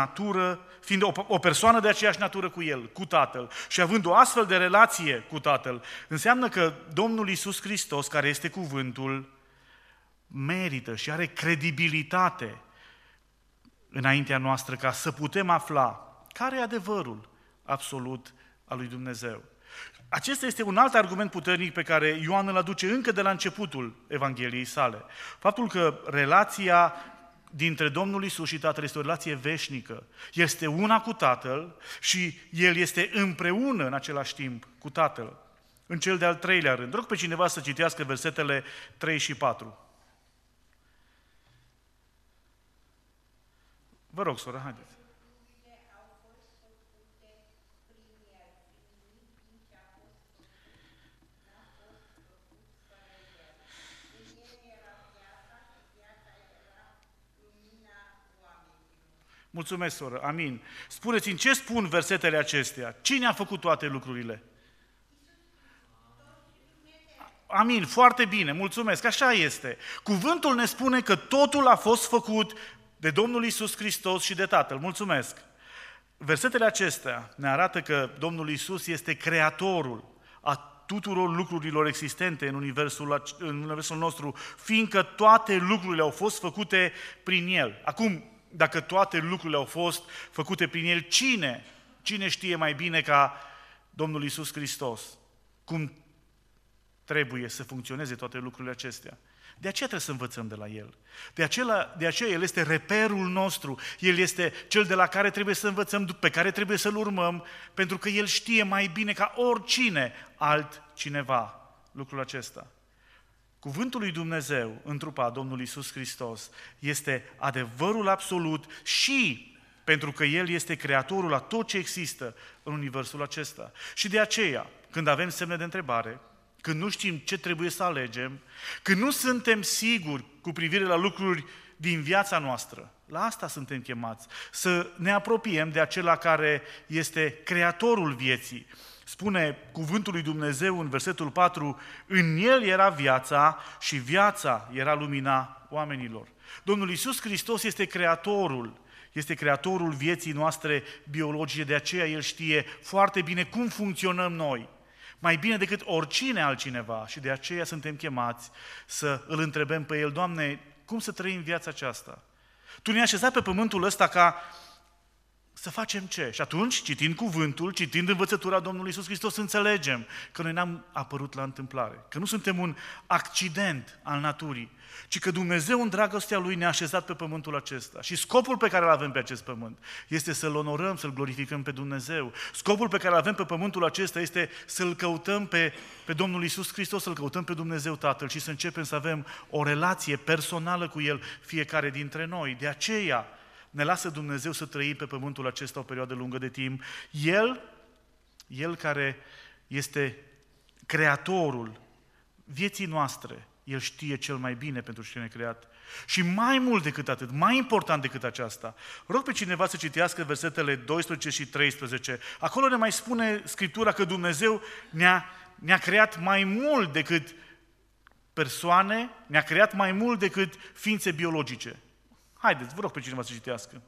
o persoană de aceeași natură cu El, cu Tatăl, și având o astfel de relație cu Tatăl, înseamnă că Domnul Iisus Hristos, care este cuvântul, merită și are credibilitate înaintea noastră ca să putem afla care e adevărul absolut al lui Dumnezeu. Acesta este un alt argument puternic pe care Ioan îl aduce încă de la începutul Evangheliei sale. Faptul că relația dintre Domnul Iisus și Tatăl este o relație veșnică. Este una cu Tatăl și El este împreună în același timp cu Tatăl. În cel de-al treilea rând, rog pe cineva să citească versetele 3 și 4. Vă rog, soră, haideți. Mulțumesc, soră, amin. Spuneți-mi, ce spun versetele acestea? Cine a făcut toate lucrurile? Amin, foarte bine, mulțumesc, așa este. Cuvântul ne spune că totul a fost făcut de Domnul Iisus Hristos și de Tatăl. Mulțumesc. Versetele acestea ne arată că Domnul Iisus este creatorul a tuturor lucrurilor existente în universul nostru, fiindcă toate lucrurile au fost făcute prin El. Acum, dacă toate lucrurile au fost făcute prin El, cine știe mai bine ca Domnul Iisus Hristos? Cum trebuie să funcționeze toate lucrurile acestea? De aceea trebuie să învățăm de la El. De aceea El este reperul nostru. El este cel de la care trebuie să învățăm, pe care trebuie să-L urmăm, pentru că El știe mai bine ca oricine altcineva lucrul acesta. Cuvântul lui Dumnezeu, întrupat Domnul Iisus Hristos, este adevărul absolut și pentru că El este creatorul a tot ce există în universul acesta. Și de aceea, când avem semne de întrebare, când nu știm ce trebuie să alegem, când nu suntem siguri cu privire la lucruri din viața noastră, la asta suntem chemați, să ne apropiem de acela care este creatorul vieții. Spune cuvântul lui Dumnezeu în versetul 4, în El era viața și viața era lumina oamenilor. Domnul Iisus Hristos este creatorul vieții noastre biologice, de aceea El știe foarte bine cum funcționăm noi, mai bine decât oricine altcineva, și de aceea suntem chemați să Îl întrebăm pe El, Doamne, cum să trăim viața aceasta? Tu ne-ai așezat pe pământul ăsta ca să facem ce? Și atunci, citind cuvântul, citind învățătura Domnului Iisus Hristos, înțelegem că noi n-am apărut la întâmplare, că nu suntem un accident al naturii, ci că Dumnezeu în dragostea Lui ne-a așezat pe pământul acesta. Și scopul pe care îl avem pe acest pământ este să-L onorăm, să-L glorificăm pe Dumnezeu. Scopul pe care îl avem pe pământul acesta este să-L căutăm pe Domnul Iisus Hristos, să-L căutăm pe Dumnezeu Tatăl și să începem să avem o relație personală cu El, fiecare dintre noi. De aceea ne lasă Dumnezeu să trăim pe pământul acesta o perioadă lungă de timp. El care este creatorul vieții noastre, El știe cel mai bine pentru ce ne-a creat. Și mai mult decât atât, mai important decât aceasta, rog pe cineva să citească versetele 12 și 13. Acolo ne mai spune Scriptura că Dumnezeu ne-a creat mai mult decât persoane, ne-a creat mai mult decât ființe biologice. Haideți, vă rog pe cineva să citească.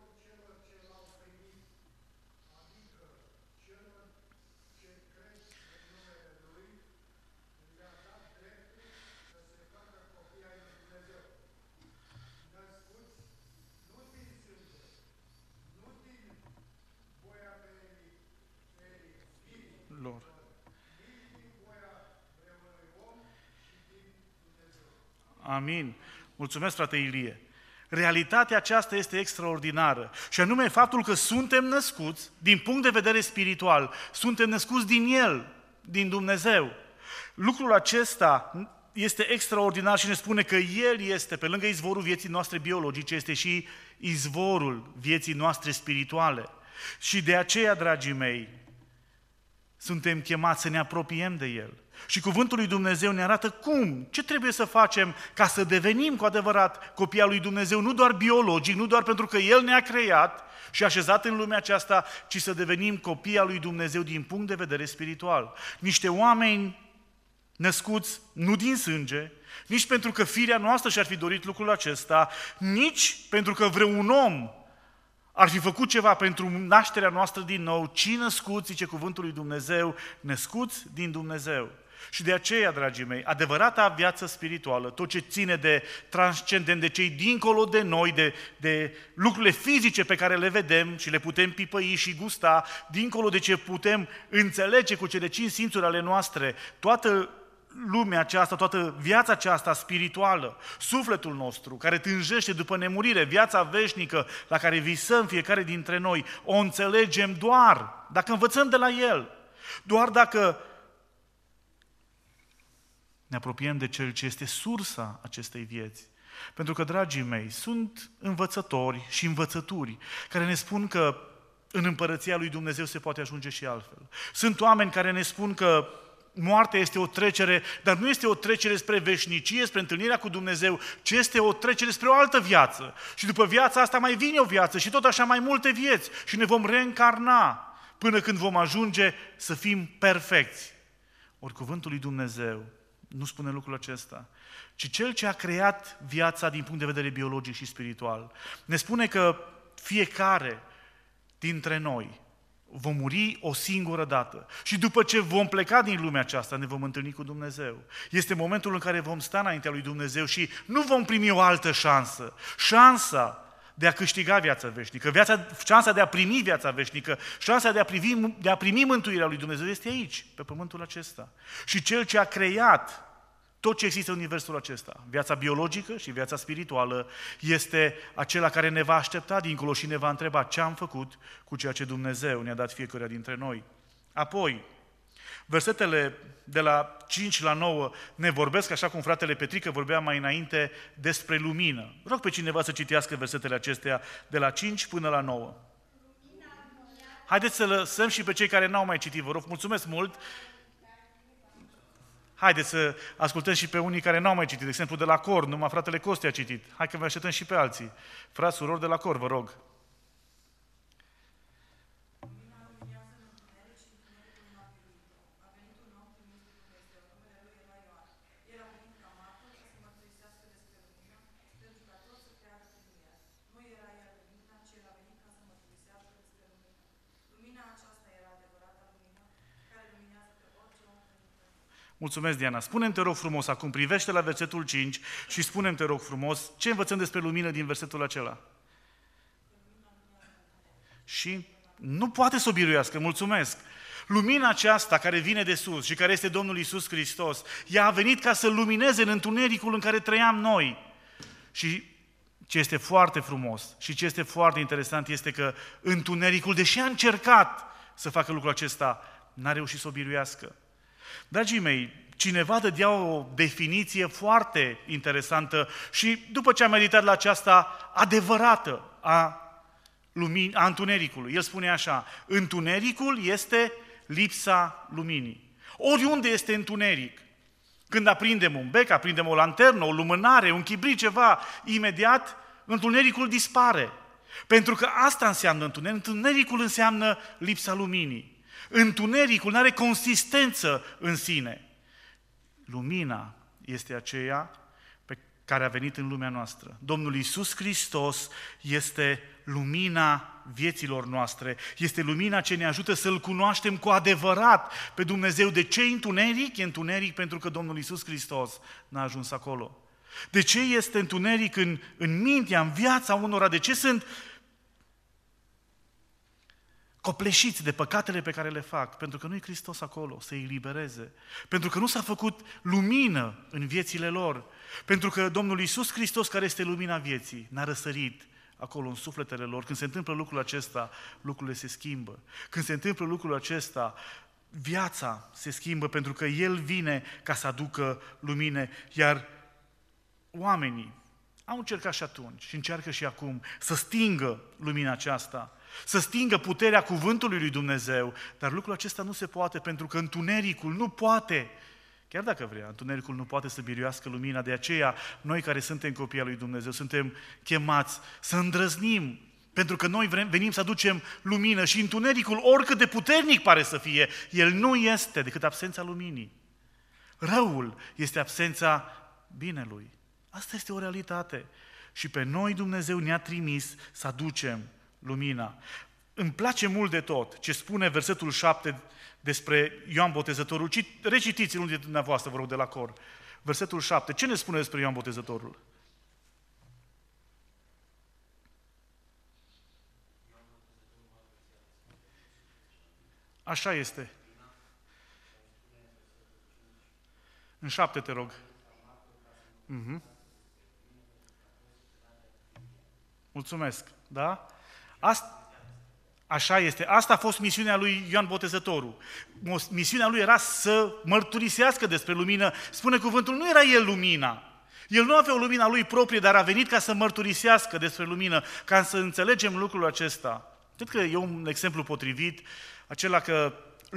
Lor. Amin. Mulțumesc, frate Ilie. Realitatea aceasta este extraordinară și anume faptul că suntem născuți din punct de vedere spiritual, suntem născuți din El, din Dumnezeu. Lucrul acesta este extraordinar și ne spune că El este, pe lângă izvorul vieții noastre biologice, este și izvorul vieții noastre spirituale. Și de aceea, dragii mei, suntem chemați să ne apropiem de El. Și cuvântul lui Dumnezeu ne arată cum, ce trebuie să facem ca să devenim cu adevărat copii al lui Dumnezeu, nu doar biologic, nu doar pentru că El ne-a creat și a așezat în lumea aceasta, ci să devenim copii al lui Dumnezeu din punct de vedere spiritual. Niște oameni născuți nu din sânge, nici pentru că firea noastră și-ar fi dorit lucrul acesta, nici pentru că vreun om ar fi făcut ceva pentru nașterea noastră din nou, ci născuți, zice cuvântul lui Dumnezeu, născuți din Dumnezeu. Și de aceea, dragii mei, adevărata viață spirituală, tot ce ține de transcendent, de cei dincolo de noi, de lucrurile fizice pe care le vedem și le putem pipăi și gusta, dincolo de ce putem înțelege cu cele 5 simțuri ale noastre, toată lumea aceasta, toată viața aceasta spirituală, sufletul nostru, care tânjește după nemurire, viața veșnică la care visăm fiecare dintre noi, o înțelegem doar dacă învățăm de la El, doar dacă ne apropiem de Cel ce este sursa acestei vieți. Pentru că, dragii mei, sunt învățători și învățături care ne spun că în împărăția lui Dumnezeu se poate ajunge și altfel. Sunt oameni care ne spun că moartea este o trecere, dar nu este o trecere spre veșnicie, spre întâlnirea cu Dumnezeu, ci este o trecere spre o altă viață. Și după viața asta mai vine o viață și tot așa mai multe vieți și ne vom reîncarna până când vom ajunge să fim perfecți. Ori cuvântul lui Dumnezeu nu spune lucrul acesta, ci Cel ce a creat viața din punct de vedere biologic și spiritual ne spune că fiecare dintre noi vom muri o singură dată și după ce vom pleca din lumea aceasta ne vom întâlni cu Dumnezeu. Este momentul în care vom sta înaintea lui Dumnezeu și nu vom primi o altă șansă. Șansa de a câștiga viața veșnică, șansa de a primi viața veșnică, șansa de a primi mântuirea lui Dumnezeu este aici, pe pământul acesta. Și Cel ce a creat tot ce există în universul acesta, viața biologică și viața spirituală, este acela care ne va aștepta dincolo și ne va întreba ce am făcut cu ceea ce Dumnezeu ne-a dat fiecare dintre noi. Apoi, versetele de la 5 la 9 ne vorbesc, așa cum fratele Petrică vorbea mai înainte, despre lumină. Rog pe cineva să citească versetele acestea de la 5 până la 9. Haideți să lăsăm și pe cei care n-au mai citit, vă rog, mulțumesc mult. Haideți să ascultăm și pe unii care n-au mai citit. De exemplu, de la cor, numai fratele Costi a citit. Hai că vă așteptăm și pe alții. Frați, surori de la cor, vă rog. Mulțumesc, Diana. Spune-mi, te rog frumos, acum privește la versetul 5 și spune-mi, te rog frumos, ce învățăm despre lumină din versetul acela? Și nu poate să o biruiască, mulțumesc. Lumina aceasta care vine de sus și care este Domnul Iisus Hristos, ea a venit ca să lumineze în întunericul în care trăiam noi. Și ce este foarte frumos și ce este foarte interesant este că întunericul, deși a încercat să facă lucrul acesta, n-a reușit să o biruiască. Dragii mei, cineva dădea o definiție foarte interesantă și după ce am meditat la aceasta adevărată a întunericului, el spune așa: întunericul este lipsa luminii. Oriunde este întuneric, când aprindem un bec, aprindem o lanternă, o lumânare, un chibrit, ceva, imediat întunericul dispare. Pentru că asta înseamnă întuneric. Întunericul înseamnă lipsa luminii. Întunericul nu are consistență în sine. Lumina este aceea pe care a venit în lumea noastră. Domnul Iisus Hristos este lumina vieților noastre. Este lumina ce ne ajută să-L cunoaștem cu adevărat pe Dumnezeu. De ce e întuneric? E întuneric pentru că Domnul Iisus Hristos n-a ajuns acolo. De ce este întuneric în mintea, în viața unora? De ce sunt copleșiți de păcatele pe care le fac? Pentru că nu e Hristos acolo să îi elibereze. Pentru că nu s-a făcut lumină în viețile lor. Pentru că Domnul Iisus Hristos, care este lumina vieții, n-a răsărit acolo în sufletele lor. Când se întâmplă lucrul acesta, lucrurile se schimbă. Când se întâmplă lucrul acesta, viața se schimbă, pentru că El vine ca să aducă lumină. Iar oamenii au încercat și atunci și încearcă și acum să stingă lumina aceasta, să stingă puterea cuvântului lui Dumnezeu, dar lucrul acesta nu se poate pentru că întunericul nu poate, chiar dacă vrea, întunericul nu poate să biruiască lumina. De aceea, noi care suntem copii al lui Dumnezeu, suntem chemați să îndrăznim, pentru că noi venim să aducem lumină și întunericul, oricât de puternic pare să fie, el nu este decât absența luminii. Răul este absența binelui. Asta este o realitate. Și pe noi Dumnezeu ne-a trimis să aducem lumina. Îmi place mult de tot ce spune versetul 7 despre Ioan Botezătorul. Recitiți-l unul dintre dumneavoastră, vă rog, de la cor. Versetul 7. Ce ne spune despre Ioan Botezătorul? Așa este. În 7, te rog. Mulțumesc. Da? Așa este. Asta a fost misiunea lui Ioan Botezătorul. Misiunea lui era să mărturisească despre lumină. Spune cuvântul, nu era el lumina. El nu avea o lumina lui proprie, dar a venit ca să mărturisească despre lumină, ca să înțelegem lucrul acesta. Cred că e un exemplu potrivit, acela că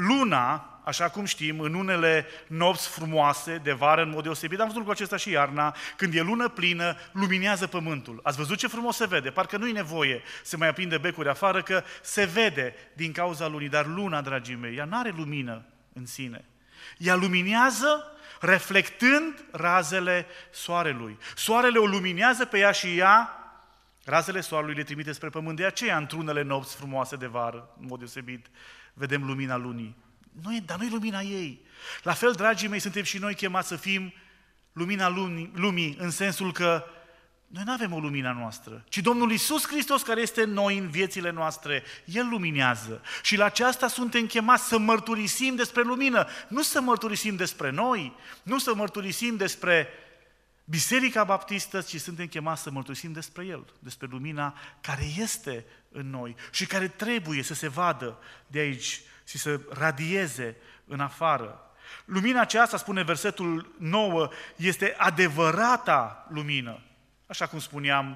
luna, așa cum știm, în unele nopți frumoase de vară, în mod deosebit, am văzut lucrul acesta și iarna, când e lună plină, luminează pământul. Ați văzut ce frumos se vede? Parcă nu-i nevoie să mai aprinde becuri afară, că se vede din cauza lunii. Dar luna, dragii mei, ea n-are lumină în sine. Ea luminează reflectând razele soarelui. Soarele o luminează pe ea și ea, razele soarelui le trimite spre pământ. De aceea, într-unele nopți frumoase de vară, în mod deosebit, vedem lumina lunii. Dar nu e lumina ei. La fel, dragii mei, suntem și noi chemați să fim lumina lumii, în sensul că noi nu avem o lumină noastră, ci Domnul Iisus Hristos, care este în noi, în viețile noastre, El luminează. Și la aceasta suntem chemați să mărturisim despre lumină, nu să mărturisim despre noi, nu să mărturisim despre Biserica Baptistă, ci suntem chemați să mărturisim despre El, despre lumina care este în noi și care trebuie să se vadă de aici și să radieze în afară. Lumina aceasta, spune versetul 9, este adevărata lumină. Așa cum spuneam,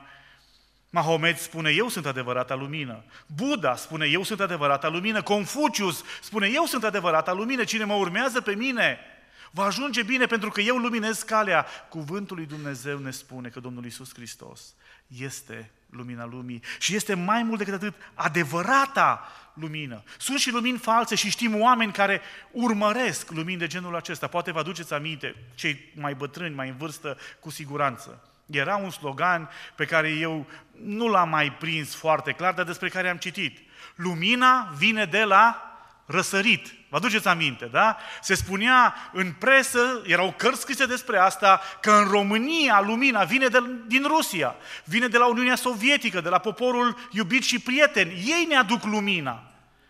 Mahomet spune, eu sunt adevărata lumină. Buddha spune, eu sunt adevărata lumină. Confucius spune, eu sunt adevărata lumină. Cine mă urmează pe mine va ajunge bine pentru că eu luminez calea. Cuvântul lui Dumnezeu ne spune că Domnul Iisus Hristos este lumina lumii și este mai mult decât atât adevărata lumină. Sunt și lumini false și știm oameni care urmăresc lumini de genul acesta. Poate vă aduceți aminte, cei mai bătrâni, mai în vârstă, cu siguranță. Era un slogan pe care eu nu l-am mai prins foarte clar, dar despre care am citit. Lumina vine de la răsărit. Vă aduceți aminte, da? Se spunea în presă, erau cărți scrise despre asta, că în România lumina vine din Rusia, vine de la Uniunea Sovietică, de la poporul iubit și prieten. Ei ne aduc lumina.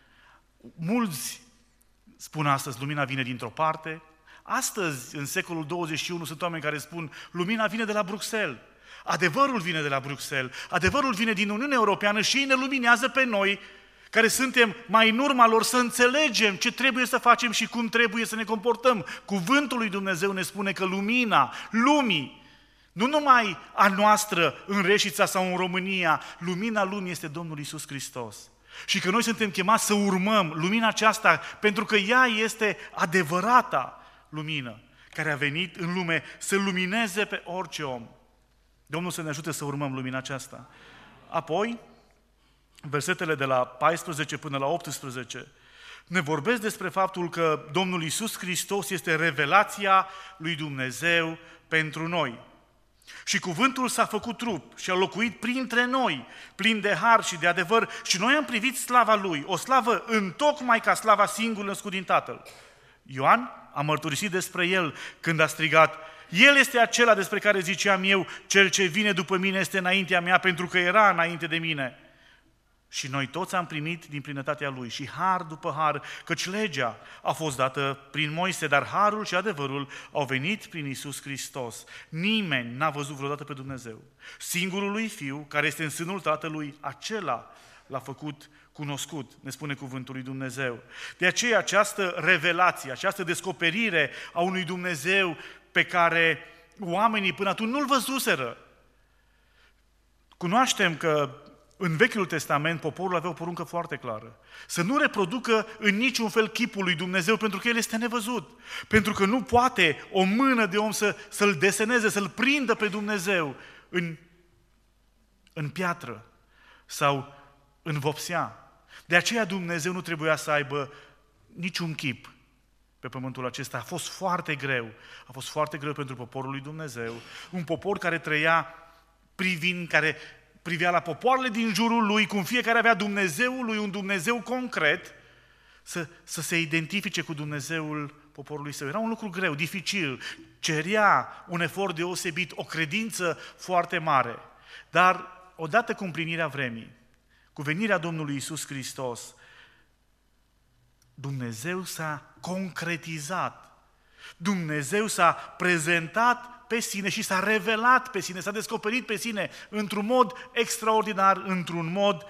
Mulți spun astăzi, lumina vine dintr-o parte. Astăzi, în secolul 21, sunt oameni care spun, lumina vine de la Bruxelles. Adevărul vine de la Bruxelles. Adevărul vine din Uniunea Europeană și ei ne luminează pe noi, care suntem mai în urma lor, să înțelegem ce trebuie să facem și cum trebuie să ne comportăm. Cuvântul lui Dumnezeu ne spune că lumina lumii, nu numai a noastră în Reșița sau în România, lumina lumii este Domnul Iisus Hristos. Și că noi suntem chemați să urmăm lumina aceasta, pentru că ea este adevărata lumină care a venit în lume să lumineze pe orice om. Domnul să ne ajute să urmăm lumina aceasta. Apoi, versetele de la 14 până la 18 ne vorbesc despre faptul că Domnul Iisus Hristos este revelația lui Dumnezeu pentru noi. Și cuvântul s-a făcut trup și a locuit printre noi, plin de har și de adevăr, și noi am privit slava Lui, o slavă întocmai ca slava singurului născut din Tatăl. Ioan a mărturisit despre El când a strigat, El este acela despre care ziceam eu, cel ce vine după mine este înaintea mea, pentru că era înainte de mine. Și noi toți am primit din plinătatea Lui și har după har, căci legea a fost dată prin Moise, dar harul și adevărul au venit prin Iisus Hristos. Nimeni n-a văzut vreodată pe Dumnezeu. Singurul Lui Fiu, care este în sânul Tatălui, acela l-a făcut cunoscut, ne spune cuvântul lui Dumnezeu. De aceea această revelație, această descoperire a unui Dumnezeu pe care oamenii până atunci nu-L văzuseră. Cunoaștem că în Vechiul Testament poporul avea o poruncă foarte clară. Să nu reproducă în niciun fel chipul lui Dumnezeu, pentru că El este nevăzut. Pentru că nu poate o mână de om să-L deseneze, să-L prindă pe Dumnezeu în piatră sau în vopsea. De aceea Dumnezeu nu trebuia să aibă niciun chip pe pământul acesta. A fost foarte greu. A fost foarte greu pentru poporul lui Dumnezeu. Un popor care trăia care privea la popoarele din jurul lui, cum fiecare avea Dumnezeul lui, un Dumnezeu concret, să se identifice cu Dumnezeul poporului său. Era un lucru greu, dificil, cerea un efort deosebit, o credință foarte mare. Dar odată cu împlinirea vremii, cu venirea Domnului Iisus Hristos, Dumnezeu s-a concretizat Dumnezeu s-a prezentat pe sine și s-a revelat pe sine, s-a descoperit pe sine într-un mod extraordinar, într-un mod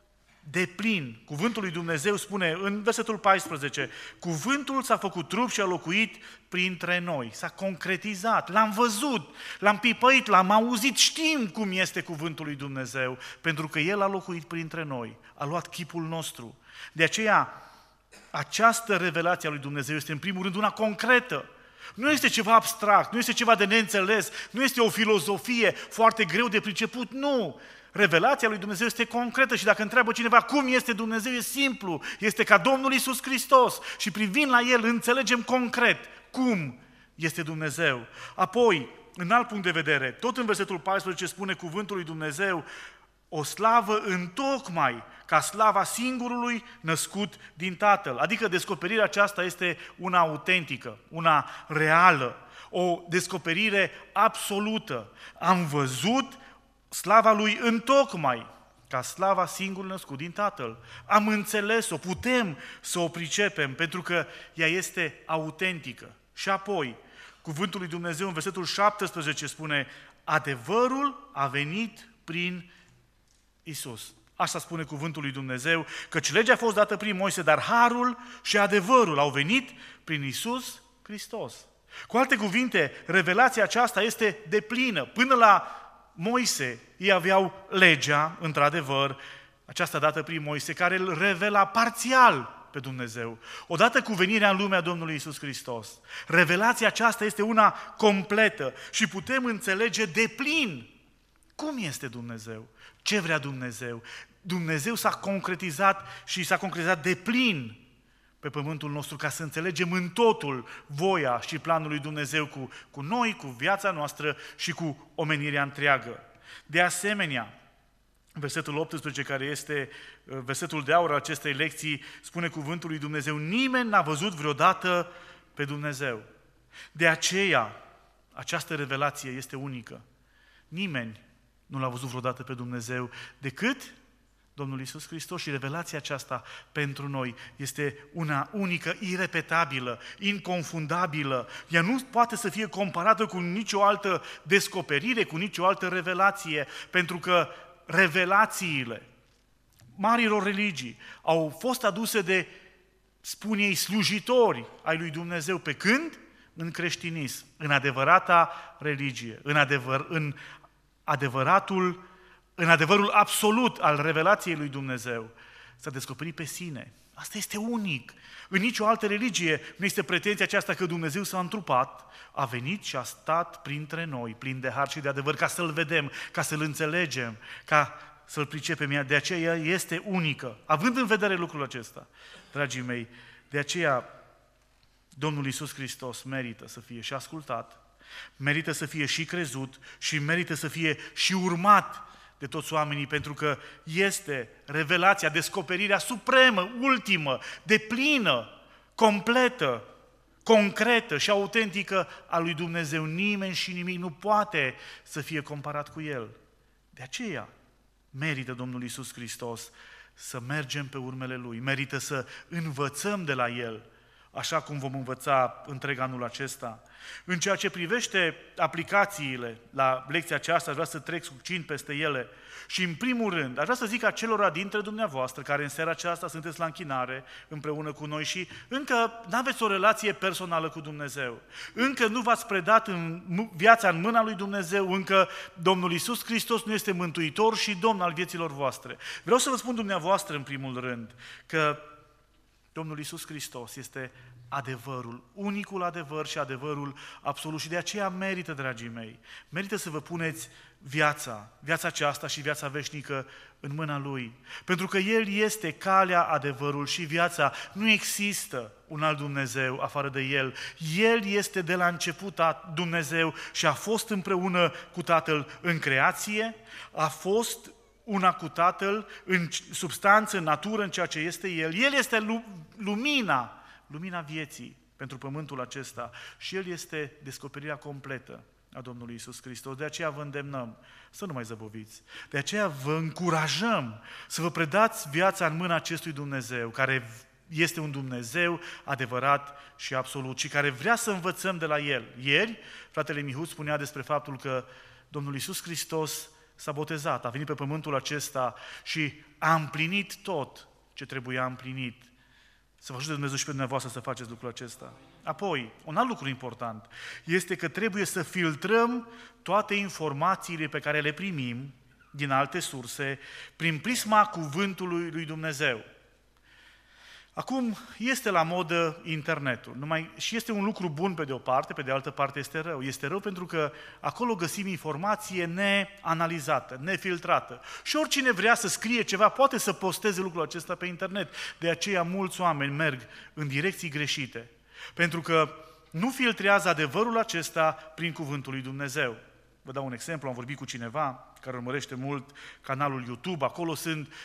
deplin. Cuvântul lui Dumnezeu spune în versetul 14, cuvântul s-a făcut trup și a locuit printre noi, s-a concretizat, l-am văzut, l-am pipăit, l-am auzit, știm cum este cuvântul lui Dumnezeu, pentru că El a locuit printre noi, a luat chipul nostru. De aceea, această revelație a lui Dumnezeu este în primul rând una concretă. Nu este ceva abstract, nu este ceva de neînțeles, nu este o filozofie foarte greu de priceput, nu! Revelația lui Dumnezeu este concretă și dacă întreabă cineva cum este Dumnezeu, e simplu, este ca Domnul Iisus Hristos și privind la El înțelegem concret cum este Dumnezeu. Apoi, în alt punct de vedere, tot în versetul 14 spune cuvântul lui Dumnezeu, o slavă întocmai ca slava singurului născut din Tatăl. Adică descoperirea aceasta este una autentică, una reală, o descoperire absolută. Am văzut slava lui întocmai ca slava singurului născut din Tatăl. Am înțeles-o, putem să o pricepem, pentru că ea este autentică. Și apoi, cuvântul lui Dumnezeu în versetul 17 spune, adevărul a venit prin Iisus. Așa spune cuvântul lui Dumnezeu, căci legea a fost dată prin Moise, dar harul și adevărul au venit prin Iisus Hristos. Cu alte cuvinte, revelația aceasta este deplină. Până la Moise, ei aveau legea, într-adevăr, aceasta dată prin Moise, care îl revela parțial pe Dumnezeu. Odată cu venirea în lumea Domnului Iisus Hristos, revelația aceasta este una completă și putem înțelege deplin cum este Dumnezeu, ce vrea Dumnezeu. Dumnezeu s-a concretizat și s-a concretizat deplin pe pământul nostru ca să înțelegem în totul voia și planul lui Dumnezeu cu noi, cu viața noastră și cu omenirea întreagă. De asemenea, versetul 18, care este versetul de aur al acestei lecții, spune cuvântul lui Dumnezeu, nimeni n-a văzut vreodată pe Dumnezeu. De aceea, această revelație este unică. Nimeni nu l-a văzut vreodată pe Dumnezeu decât Domnul Iisus Hristos și revelația aceasta pentru noi este una unică, irepetabilă, inconfundabilă. Ea nu poate să fie comparată cu nicio altă descoperire, cu nicio altă revelație, pentru că revelațiile marilor religii au fost aduse de, spun ei, slujitori ai lui Dumnezeu. Pe când? În creștinism, în adevărata religie, în adevărul absolut al revelației lui Dumnezeu, s-a descoperit pe sine. Asta este unic. În nicio altă religie nu este pretenția aceasta că Dumnezeu s-a întrupat, a venit și a stat printre noi, plin de har și de adevăr, ca să-L vedem, ca să-L înțelegem, ca să-L pricepem. De aceea este unică. Având în vedere lucrul acesta, dragii mei, de aceea Domnul Iisus Hristos merită să fie și ascultat, merită să fie și crezut și merită să fie și urmat de toți oamenii, pentru că este revelația, descoperirea supremă, ultimă, deplină, completă, concretă și autentică a lui Dumnezeu. Nimeni și nimic nu poate să fie comparat cu El. De aceea merită Domnul Iisus Hristos să mergem pe urmele Lui, merită să învățăm de la El, așa cum vom învăța întreg anul acesta. În ceea ce privește aplicațiile la lecția aceasta, aș vrea să trec succint peste ele și în primul rând, aș vrea să zic acelora dintre dumneavoastră care în seara aceasta sunteți la închinare împreună cu noi și încă nu aveți o relație personală cu Dumnezeu, încă nu v-ați predat viața în mâna lui Dumnezeu, încă Domnul Iisus Hristos nu este Mântuitor și Domn al vieților voastre. Vreau să vă spun dumneavoastră în primul rând că Domnul Iisus Hristos este adevărul, unicul adevăr și adevărul absolut și de aceea merită, dragii mei, merită să vă puneți viața aceasta și viața veșnică în mâna Lui. Pentru că El este calea, adevărul și viața. Nu există un alt Dumnezeu afară de El. El este de la început Dumnezeu și a fost împreună cu Tatăl în creație, a fost una cu Tatăl în substanță, în natură, în ceea ce este El. El este lumina vieții pentru pământul acesta și El este descoperirea completă a Domnului Iisus Hristos. De aceea vă îndemnăm să nu mai zăboviți. De aceea vă încurajăm să vă predați viața în mâna acestui Dumnezeu, care este un Dumnezeu adevărat și absolut și care vrea să învățăm de la El. Ieri, fratele Mihu spunea despre faptul că Domnul Iisus Hristos s-a botezat, a venit pe pământul acesta și a împlinit tot ce trebuia împlinit. Să vă ajute Dumnezeu și pe dumneavoastră să faceți lucrul acesta. Apoi, un alt lucru important este că trebuie să filtrăm toate informațiile pe care le primim din alte surse prin prisma cuvântului lui Dumnezeu. Acum este la modă internetul, și este un lucru bun pe de o parte, pe de altă parte este rău. Este rău pentru că acolo găsim informație neanalizată, nefiltrată. Și oricine vrea să scrie ceva poate să posteze lucrul acesta pe internet. De aceea mulți oameni merg în direcții greșite, pentru că nu filtrează adevărul acesta prin cuvântul lui Dumnezeu. Vă dau un exemplu, am vorbit cu cineva care urmărește mult canalul YouTube, acolo sunt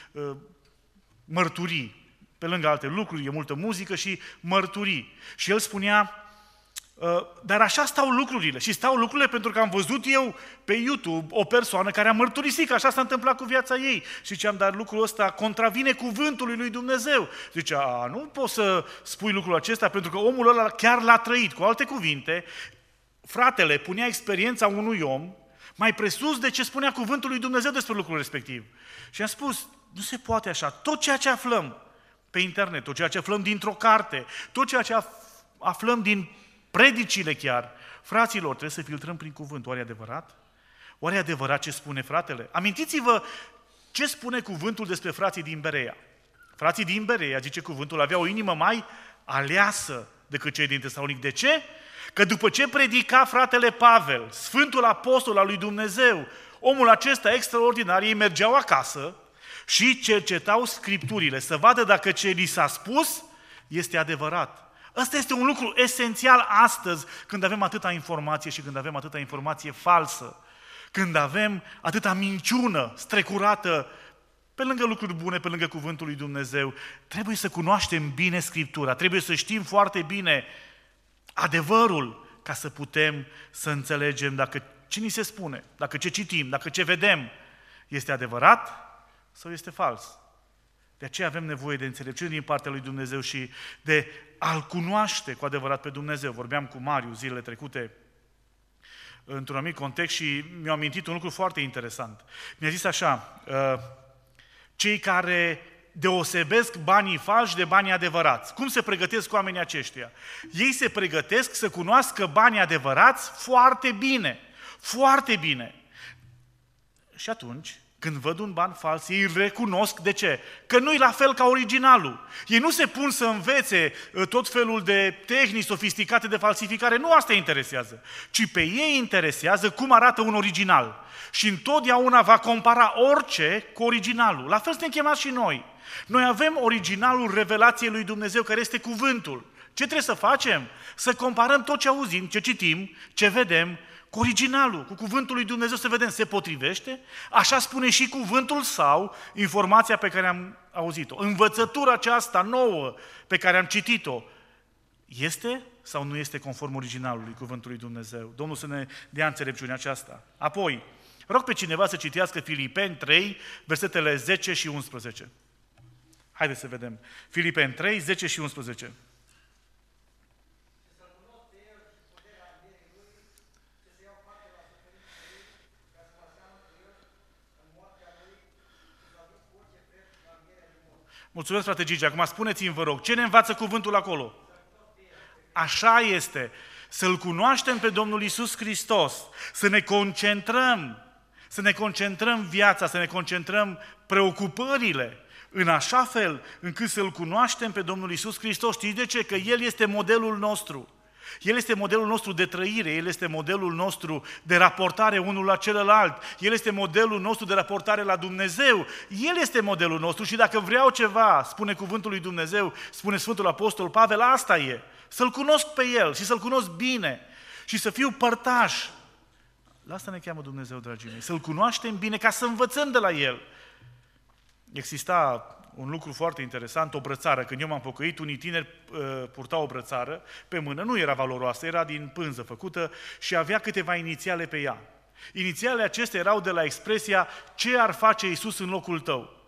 mărturii. Pe lângă alte lucruri, e multă muzică și mărturii. Și el spunea, dar așa stau lucrurile. Și stau lucrurile pentru că am văzut eu pe YouTube o persoană care a mărturisit că așa s-a întâmplat cu viața ei. Și ziceam, dar lucrul ăsta contravine cuvântului lui Dumnezeu. Zicea, nu poți să spui lucrul acesta pentru că omul ăla chiar l-a trăit. Cu alte cuvinte, fratele punea experiența unui om mai presus de ce spunea cuvântul lui Dumnezeu despre lucrul respectiv. Și am spus, nu se poate așa. Tot ceea ce aflăm pe internet, tot ceea ce aflăm dintr-o carte, tot ceea ce aflăm din predicile chiar, fraților, trebuie să filtrăm prin cuvânt. Oare e adevărat? Oare e adevărat ce spune fratele? Amintiți-vă ce spune cuvântul despre frații din Berea. Frații din Berea, zice cuvântul, aveau o inimă mai aleasă decât cei din Tesalonic. De ce? Că după ce predica fratele Pavel, Sfântul Apostol al lui Dumnezeu, omul acesta extraordinar, ei mergeau acasă și cercetau Scripturile, să vadă dacă ce li s-a spus este adevărat. Ăsta este un lucru esențial astăzi, când avem atâta informație și când avem atâta informație falsă, când avem atâta minciună strecurată, pe lângă lucruri bune, pe lângă cuvântul lui Dumnezeu. Trebuie să cunoaștem bine Scriptura, trebuie să știm foarte bine adevărul, ca să putem să înțelegem dacă ce ni se spune, dacă ce citim, dacă ce vedem este adevărat sau este fals. De aceea avem nevoie de înțelepciune din partea lui Dumnezeu și de a-L cunoaște cu adevărat pe Dumnezeu. Vorbeam cu Mariu zilele trecute într-un anumit context și mi-a amintit un lucru foarte interesant. Mi-a zis așa, cei care deosebesc banii falși de banii adevărați. Cum se pregătesc oamenii aceștia? Ei se pregătesc să cunoască banii adevărați foarte bine. Foarte bine. Și atunci, când văd un ban fals, ei îl recunosc. De ce? Că nu-i la fel ca originalul. Ei nu se pun să învețe tot felul de tehnici sofisticate de falsificare. Nu asta îi interesează. Ci pe ei interesează cum arată un original. Și întotdeauna va compara orice cu originalul. La fel suntem chemați și noi. Noi avem originalul revelației lui Dumnezeu, care este cuvântul. Ce trebuie să facem? Să comparăm tot ce auzim, ce citim, ce vedem, cu originalul, cu cuvântul lui Dumnezeu, să vedem, se potrivește? Așa spune și cuvântul sau informația pe care am auzit-o. Învățătura aceasta nouă pe care am citit-o, este sau nu este conform originalului cuvântului Dumnezeu? Domnul să ne dea înțelepciunea aceasta. Apoi, rog pe cineva să citească Filipeni 3, versetele 10 și 11. Haideți să vedem. Filipeni 3, 10 și 11. Mulțumesc, frate Gigi. Acum spuneți-mi, vă rog, ce ne învață cuvântul acolo? Așa este. Să-L cunoaștem pe Domnul Iisus Hristos, să ne concentrăm viața, să ne concentrăm preocupările, în așa fel încât să-L cunoaștem pe Domnul Iisus Hristos. Știți de ce? Că El este modelul nostru. El este modelul nostru de trăire, El este modelul nostru de raportare unul la celălalt, El este modelul nostru de raportare la Dumnezeu, El este modelul nostru și dacă vreau ceva, spune cuvântul lui Dumnezeu, spune Sfântul Apostol Pavel, asta e, să-L cunosc pe El și să-L cunosc bine și să fiu părtaș. La asta ne cheamă Dumnezeu, dragii mei, să-L cunoaștem bine ca să învățăm de la El. Exista un lucru foarte interesant, o brățară. Când eu m-am pocăit, unii tineri purtau o brățară pe mână, nu era valoroasă, era din pânză făcută și avea câteva inițiale pe ea. Inițialele acestea erau de la expresia ce ar face Iisus în locul tău.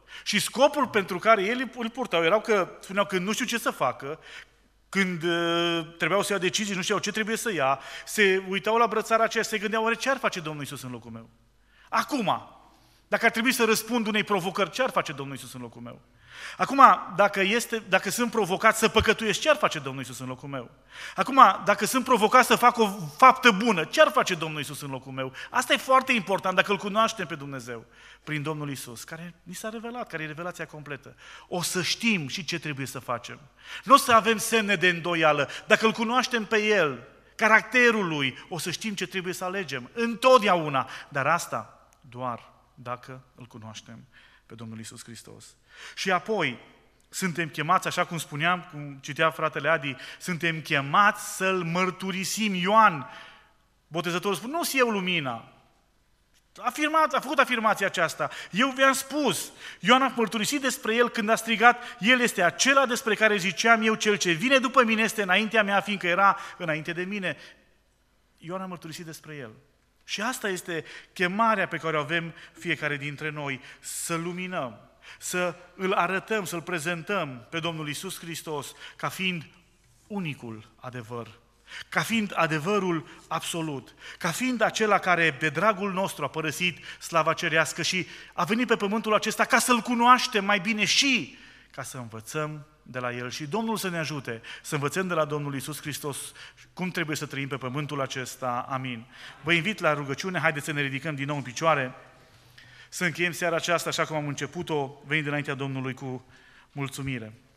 Și scopul pentru care ei îl purtau erau că spuneau că nu știu ce să facă, când trebuiau să ia decizii, nu știau ce trebuie să ia, se uitau la brățara aceea și se gândeau, oare ce ar face Domnul Iisus în locul meu? Acum, dacă ar trebui să răspund unei provocări, ce ar face Domnul Iisus în locul meu? Acum, dacă sunt provocat să păcătuiesc, ce ar face Domnul Iisus în locul meu? Acum, dacă sunt provocat să fac o faptă bună, ce ar face Domnul Iisus în locul meu? Asta e foarte important, dacă îl cunoaștem pe Dumnezeu prin Domnul Iisus, care ni s-a revelat, care e revelația completă. O să știm și ce trebuie să facem. Nu o să avem semne de îndoială. Dacă îl cunoaștem pe El, caracterul Lui, o să știm ce trebuie să alegem. Întotdeauna. Dar asta doar dacă îl cunoaștem pe Domnul Iisus Hristos. Și apoi, suntem chemați, așa cum spuneam, cum citea fratele Adi, suntem chemați să-L mărturisim. Ioan, botezătorul, spune, nu-s eu lumina. A făcut afirmația aceasta. Eu vi-am spus, Ioan a mărturisit despre El când a strigat, El este acela despre care ziceam eu, cel ce vine după mine este înaintea mea, fiindcă era înainte de mine. Ioan a mărturisit despre El. Și asta este chemarea pe care o avem fiecare dintre noi, să luminăm, să îl arătăm, să-L prezentăm pe Domnul Iisus Hristos ca fiind unicul adevăr, ca fiind adevărul absolut, ca fiind acela care de dragul nostru a părăsit slava cerească și a venit pe pământul acesta ca să-L cunoaștem mai bine și ca să învățăm de la El. Și Domnul să ne ajute să învățăm de la Domnul Iisus Hristos cum trebuie să trăim pe pământul acesta. Amin. Vă invit la rugăciune, haideți să ne ridicăm din nou în picioare, să încheiem seara aceasta așa cum am început-o, venind înaintea Domnului cu mulțumire.